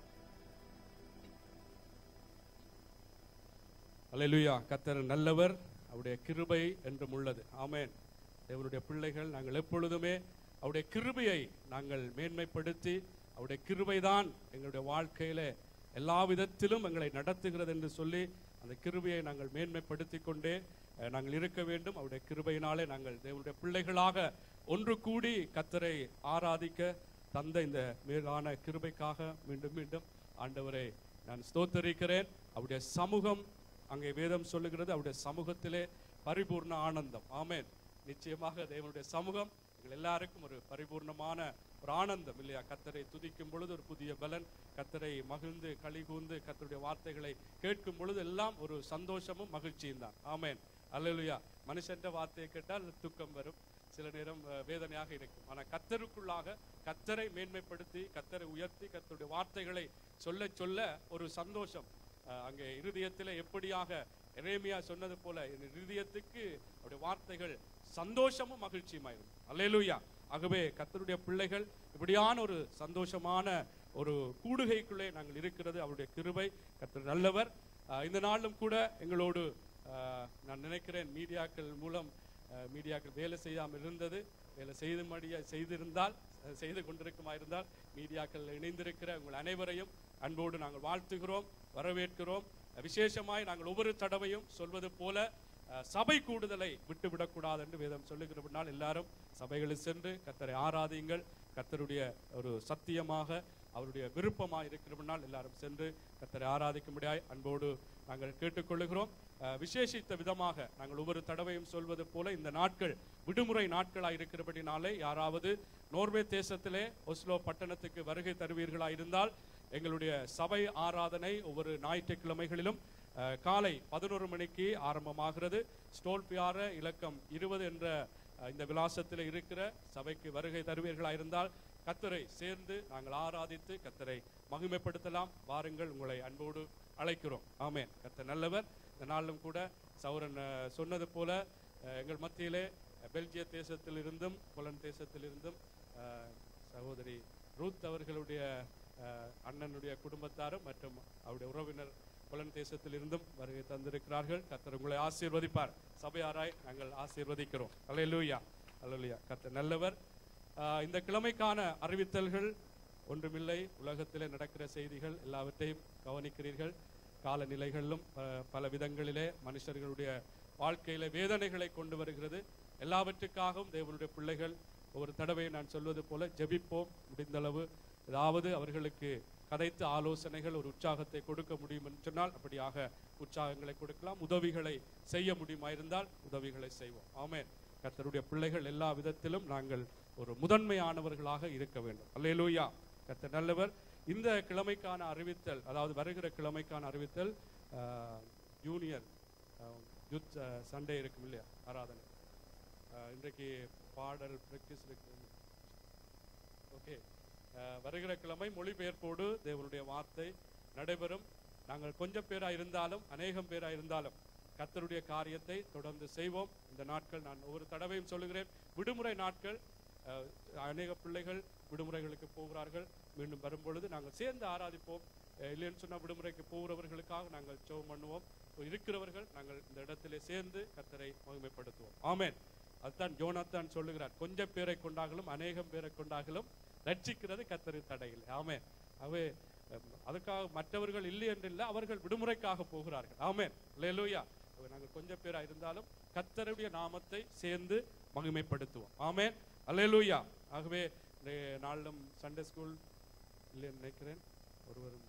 அல்லேலூயா. கர்த்தர் நல்லவர், அவருடைய கிருபை என்றும் உள்ளது. ஆமென். தேவனுடைய பிள்ளைகள் நாங்கள் எப்பொழுதுமே அவருடைய கிருபையை நாங்கள் மேன்மைப்படுத்தி அவருடைய கிருபைதான் எங்களுடைய வாழ்க்கையில எல்லா விதத்திலும் எங்களை நடத்துகிறது என்று சொல்லி அந்த கிருபையை நாங்கள் மேன்மைப்படுத்தி கொண்டே நாங்கள் இருக்க வேண்டும். அவருடைய கிருபையினாலே நாங்கள் தேவனுடைய பிள்ளைகளாக ஒன்று கூடி கர்த்தரை ஆராதிக்க தந்த இந்த மேலான கிருபைக்காக மீண்டும் மீண்டும் ஆண்டவரை நான் ஸ்தோத்தரிக்கிறேன். அவருடைய சமூகம் அங்கே வேதம் சொல்லுகிறது அவருடைய சமூகத்திலே பரிபூர்ண ஆனந்தம். ஆமென். நிச்சயமாக தேவனுடைய சமூகம் எங்கள் எல்லாருக்கும் ஒரு பரிபூர்ணமான ஒரு ஆனந்தம் இல்லையா? கர்த்தரை துதிக்கும் பொழுது ஒரு புதிய பலன், கர்த்தரை மகிழ்ந்து களி கூர்ந்து கர்த்தருடைய வார்த்தைகளை கேட்கும் பொழுது எல்லாம் ஒரு சந்தோஷமும் மகிழ்ச்சியும் தான். ஆமென். அல்லேலூயா. மனுஷன்ற வார்த்தையை கேட்டால் துக்கம் வரும், சில நேரம் வேதனையாக இருக்கும். ஆனால் கர்த்தருக்குள்ளாக கர்த்தரை மேன்மைப்படுத்தி கர்த்தரை உயர்த்தி கர்த்தருடைய வார்த்தைகளை சொல்ல சொல்ல ஒரு சந்தோஷம் அங்கே இருதயத்தில் எப்படியாக எரேமியா சொன்னது போல இருதயத்துக்கு அவருடைய வார்த்தைகள் சந்தோஷமும் மகிழ்ச்சியுமாயிருக்கும். அல்லேலூயா. ஆகவே கர்த்தருடைய பிள்ளைகள் இப்படியான ஒரு சந்தோஷமான ஒரு கூடுகைக்குள்ளே நாங்கள் இருக்கிறது அவருடைய கிருபை. கர்த்தர் நல்லவர். இந்த நாளும் கூட எங்களோடு நான் நினைக்கிறேன் மீடியாக்கள் மூலம் மீடியாக்கள் வேலை செய்யாமல் இருந்தது. வேலை செய்து மடிய செய்திருந்தால் செய்து கொண்டிருக்குமா இருந்தால் மீடியாக்கள் இணைந்திருக்கிற உங்கள் அனைவரையும் அன்போடு நாங்கள் வாழ்த்துகிறோம், வரவேற்கிறோம். விசேஷமாய் நாங்கள் ஒவ்வொரு தடவையும் சொல்வது போல சபை கூடுதலை விட்டுவிடக்கூடாது என்று வேதம் சொல்லுகிறபடினால் எல்லாரும் சபைகளில் சென்று கர்த்தரை ஆராதியுங்கள். கர்த்தருடைய ஒரு சத்தியமாக அவருடைய விருப்பமாக இருக்கிறபடினால் எல்லாரும் சென்று கர்த்தரை ஆராதிக்கும்படியாய் அன்போடு நாங்கள் கேட்டுக்கொள்ளுகிறோம். விசேஷித்த விதமாக நாங்கள் ஒவ்வொரு தடவையும் சொல்வது போல இந்த நாட்கள் விடுமுறை நாட்களாக இருக்கிறபடினாலே யாராவது நோர்வே தேசத்திலே ஒஸ்லோ பட்டணத்துக்கு வருகை தருவீர்களா இருந்தால் எங்களுடைய சபை ஆராதனை ஒவ்வொரு ஞாயிற்றுக்கிழமைகளிலும் காலை பதினோரு மணிக்கு ஆரம்பமாகிறது. ஸ்டோல்பியார இலக்கம் இருபது என்ற இந்த விலாசத்தில் இருக்கிற சபைக்கு வருகை தருவீர்களா இருந்தால் கர்த்தரை சேர்ந்து நாங்கள் ஆராதித்து கர்த்தரை மகிமைப்படுத்தலாம். வாருங்கள், உங்களை அன்போடு அழைக்கிறோம். ஆமென். கர்த்தர் நல்லவர். இந்த நாளிலும் கூட சௌரன் சொன்னது போல எங்கள் மத்தியிலே பெல்ஜிய தேசத்தில் இருந்தும் போலந்து தேசத்தில் இருந்தும் சகோதரி ரூத் அவர்களுடைய அண்ணனுடைய குடும்பத்தாரும் மற்றும் அவருடைய உறவினர் போலந்து தேசத்தில் இருந்தும் வருகை தந்திருக்கிறார்கள். கர்த்தர் உங்களை ஆசீர்வதிப்பார். சபையாராய் நாங்கள் ஆசீர்வதிக்கிறோம். அல்லேலூயா, அல்லேலூயா. கர்த்தர் நல்லவர். இந்த கிழமைக்கான அறிவித்தல்கள் ஒன்றுமில்லை. உலகத்திலே நடக்கிற செய்திகள் எல்லாவற்றையும் கவனிக்கிறீர்கள். காலநிலைகளிலும் பல விதங்களிலே மனுஷர்களுடைய வாழ்க்கையில வேதனைகளை கொண்டு வருகிறது. எல்லாவற்றுக்காகவும் தேவனுடைய பிள்ளைகள் ஒவ்வொரு தடவை நான் சொல்வது போல ஜெபிப்போம். முடிந்தளவு ஏதாவது அவர்களுக்கு கதைத்து ஆலோசனைகள் ஒரு உற்சாகத்தை கொடுக்க முடியும் என்று சொன்னால் அப்படியாக உற்சாகங்களை கொடுக்கலாம். உதவிகளை செய்ய முடியுமா இருந்தால் உதவிகளை செய்வோம். ஆமென். கர்த்தருடைய பிள்ளைகள் எல்லா விதத்திலும் நாங்கள் ஒரு முதன்மையானவர்களாக இருக்க வேண்டும். அல்லேலூயா. கர்த்தர் நல்லவர். இந்த கிழமைக்கான அறிவித்தல், அதாவது வருகிற கிழமைக்கான அறிவித்தல், ஜூனியர் யூத் சண்டே இருக்கும் இல்லையா, ஆராதனை. இன்றைக்கு பாடல் பிராக்டிஸ் இருக்கு. ஓகே, வருகிற கிழமை மொழிபெயர்ப்போடு தேவனுடைய வார்த்தை நடைபெறும். நாங்கள் கொஞ்சம் பேராக இருந்தாலும் அநேகம் பேராக இருந்தாலும் கர்த்தருடைய காரியத்தை தொடர்ந்து செய்வோம். இந்த நாட்கள் நான் ஒவ்வொரு தடவையும் சொல்லுகிறேன், விடுமுறை நாட்கள். அநேக பிள்ளைகள் விடுமுறைகளுக்கு போகிறார்கள். மீண்டும் வரும்பொழுது நாங்கள் சேர்ந்து ஆராதிப்போம். இல்லைன்னு சொன்னால் விடுமுறைக்கு போகிறவர்களுக்காக நாங்கள் ஜெபம் பண்ணுவோம். இருக்கிறவர்கள் நாங்கள் இந்த இடத்திலே சேர்ந்து கர்த்தரை மகிமைப்படுத்துவோம். ஆமென். அதுதான் யோனாத்தான் சொல்லுகிறார், கொஞ்சம் பேரை கொண்டாகலும் அநேகம் பேரை கொண்டாகலும் ரட்சிக்கிறது கர்த்தரின் தடையில். ஆமென். அவே அதுக்காக மற்றவர்கள் இல்லை என்று இல்லை, அவர்கள் விடுமுறைக்காக போகிறார்கள். ஆமென். அல்லேலூயா. நாங்கள் கொஞ்சம் பேரா இருந்தாலும் கர்த்தருடைய நாமத்தை சேர்ந்து மகிமைப்படுத்துவோம். ஆமென். அல்லேலூயா. ஆகவே நாளிலும் சண்டே ஸ்கூல் இல்லைன்னு நினைக்கிறேன். ஒருவரும்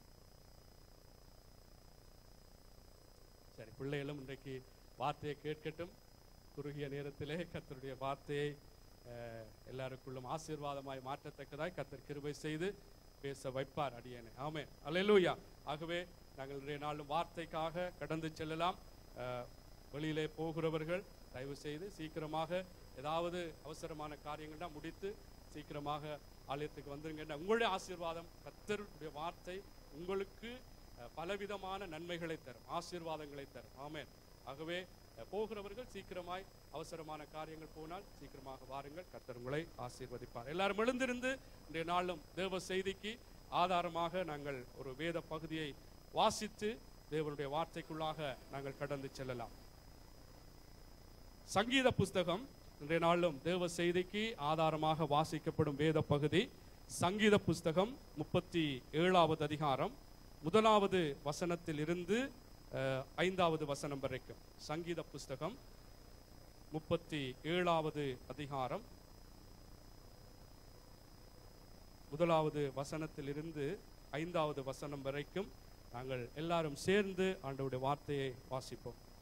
சரி, பிள்ளைகளும் இன்றைக்கு வார்த்தையை கேட்கட்டும். குறுகிய நேரத்திலே கர்த்தருடைய வார்த்தையை எல்லாருக்குள்ளும் ஆசீர்வாதமாய் மாற்றத்தக்கதாய் கர்த்தர் கிருபை செய்து பேச வைப்பார் அடியேனே. ஆமென். அல்லேலூயா. ஆகவே நாங்கள் இன்றைய நாளும் வார்த்தைக்காக கடந்து செல்லலாம். வெளியிலே போகிறவர்கள் தயவு செய்து சீக்கிரமாக ஏதாவது அவசரமான காரியங்கள்னா முடித்து சீக்கிரமாக ஆலயத்துக்கு வந்துருங்க. உங்களுடைய ஆசீர்வாதம், கர்த்தருடைய வார்த்தை உங்களுக்கு பலவிதமான நன்மைகளை தரும், ஆசீர்வாதங்களை தரும். ஆமென். ஆகவே போகிறவர்கள் சீக்கிரமாய் அவசரமான காரியங்கள் போனால் சீக்கிரமாக வாருங்கள். கர்த்தர் உங்களை ஆசீர்வதிப்பார். எல்லாரும் எழுந்திருந்து இன்றைய நாளும் தேவ செய்திக்கு ஆதாரமாக நாங்கள் ஒரு வேத பகுதியை வாசித்து தேவனுடைய வார்த்தைக்குள்ளாக நாங்கள் கடந்து செல்லலாம். சங்கீத புஸ்தகம் இன்றைய நாளும் தேவ செய்திக்கு ஆதாரமாக வாசிக்கப்படும் வேத பகுதி சங்கீத புஸ்தகம் முப்பத்தி ஏழாவது அதிகாரம் முதலாவது வசனத்தில் இருந்து ஐந்தாவது வசனம் வரைக்கும். சங்கீத புஸ்தகம் முப்பத்தி ஏழாவது அதிகாரம் முதலாவது வசனத்தில் இருந்து ஐந்தாவது வசனம் வரைக்கும் நாங்கள் எல்லாரும் சேர்ந்து ஆண்டவருடைய வார்த்தையை வாசிப்போம்.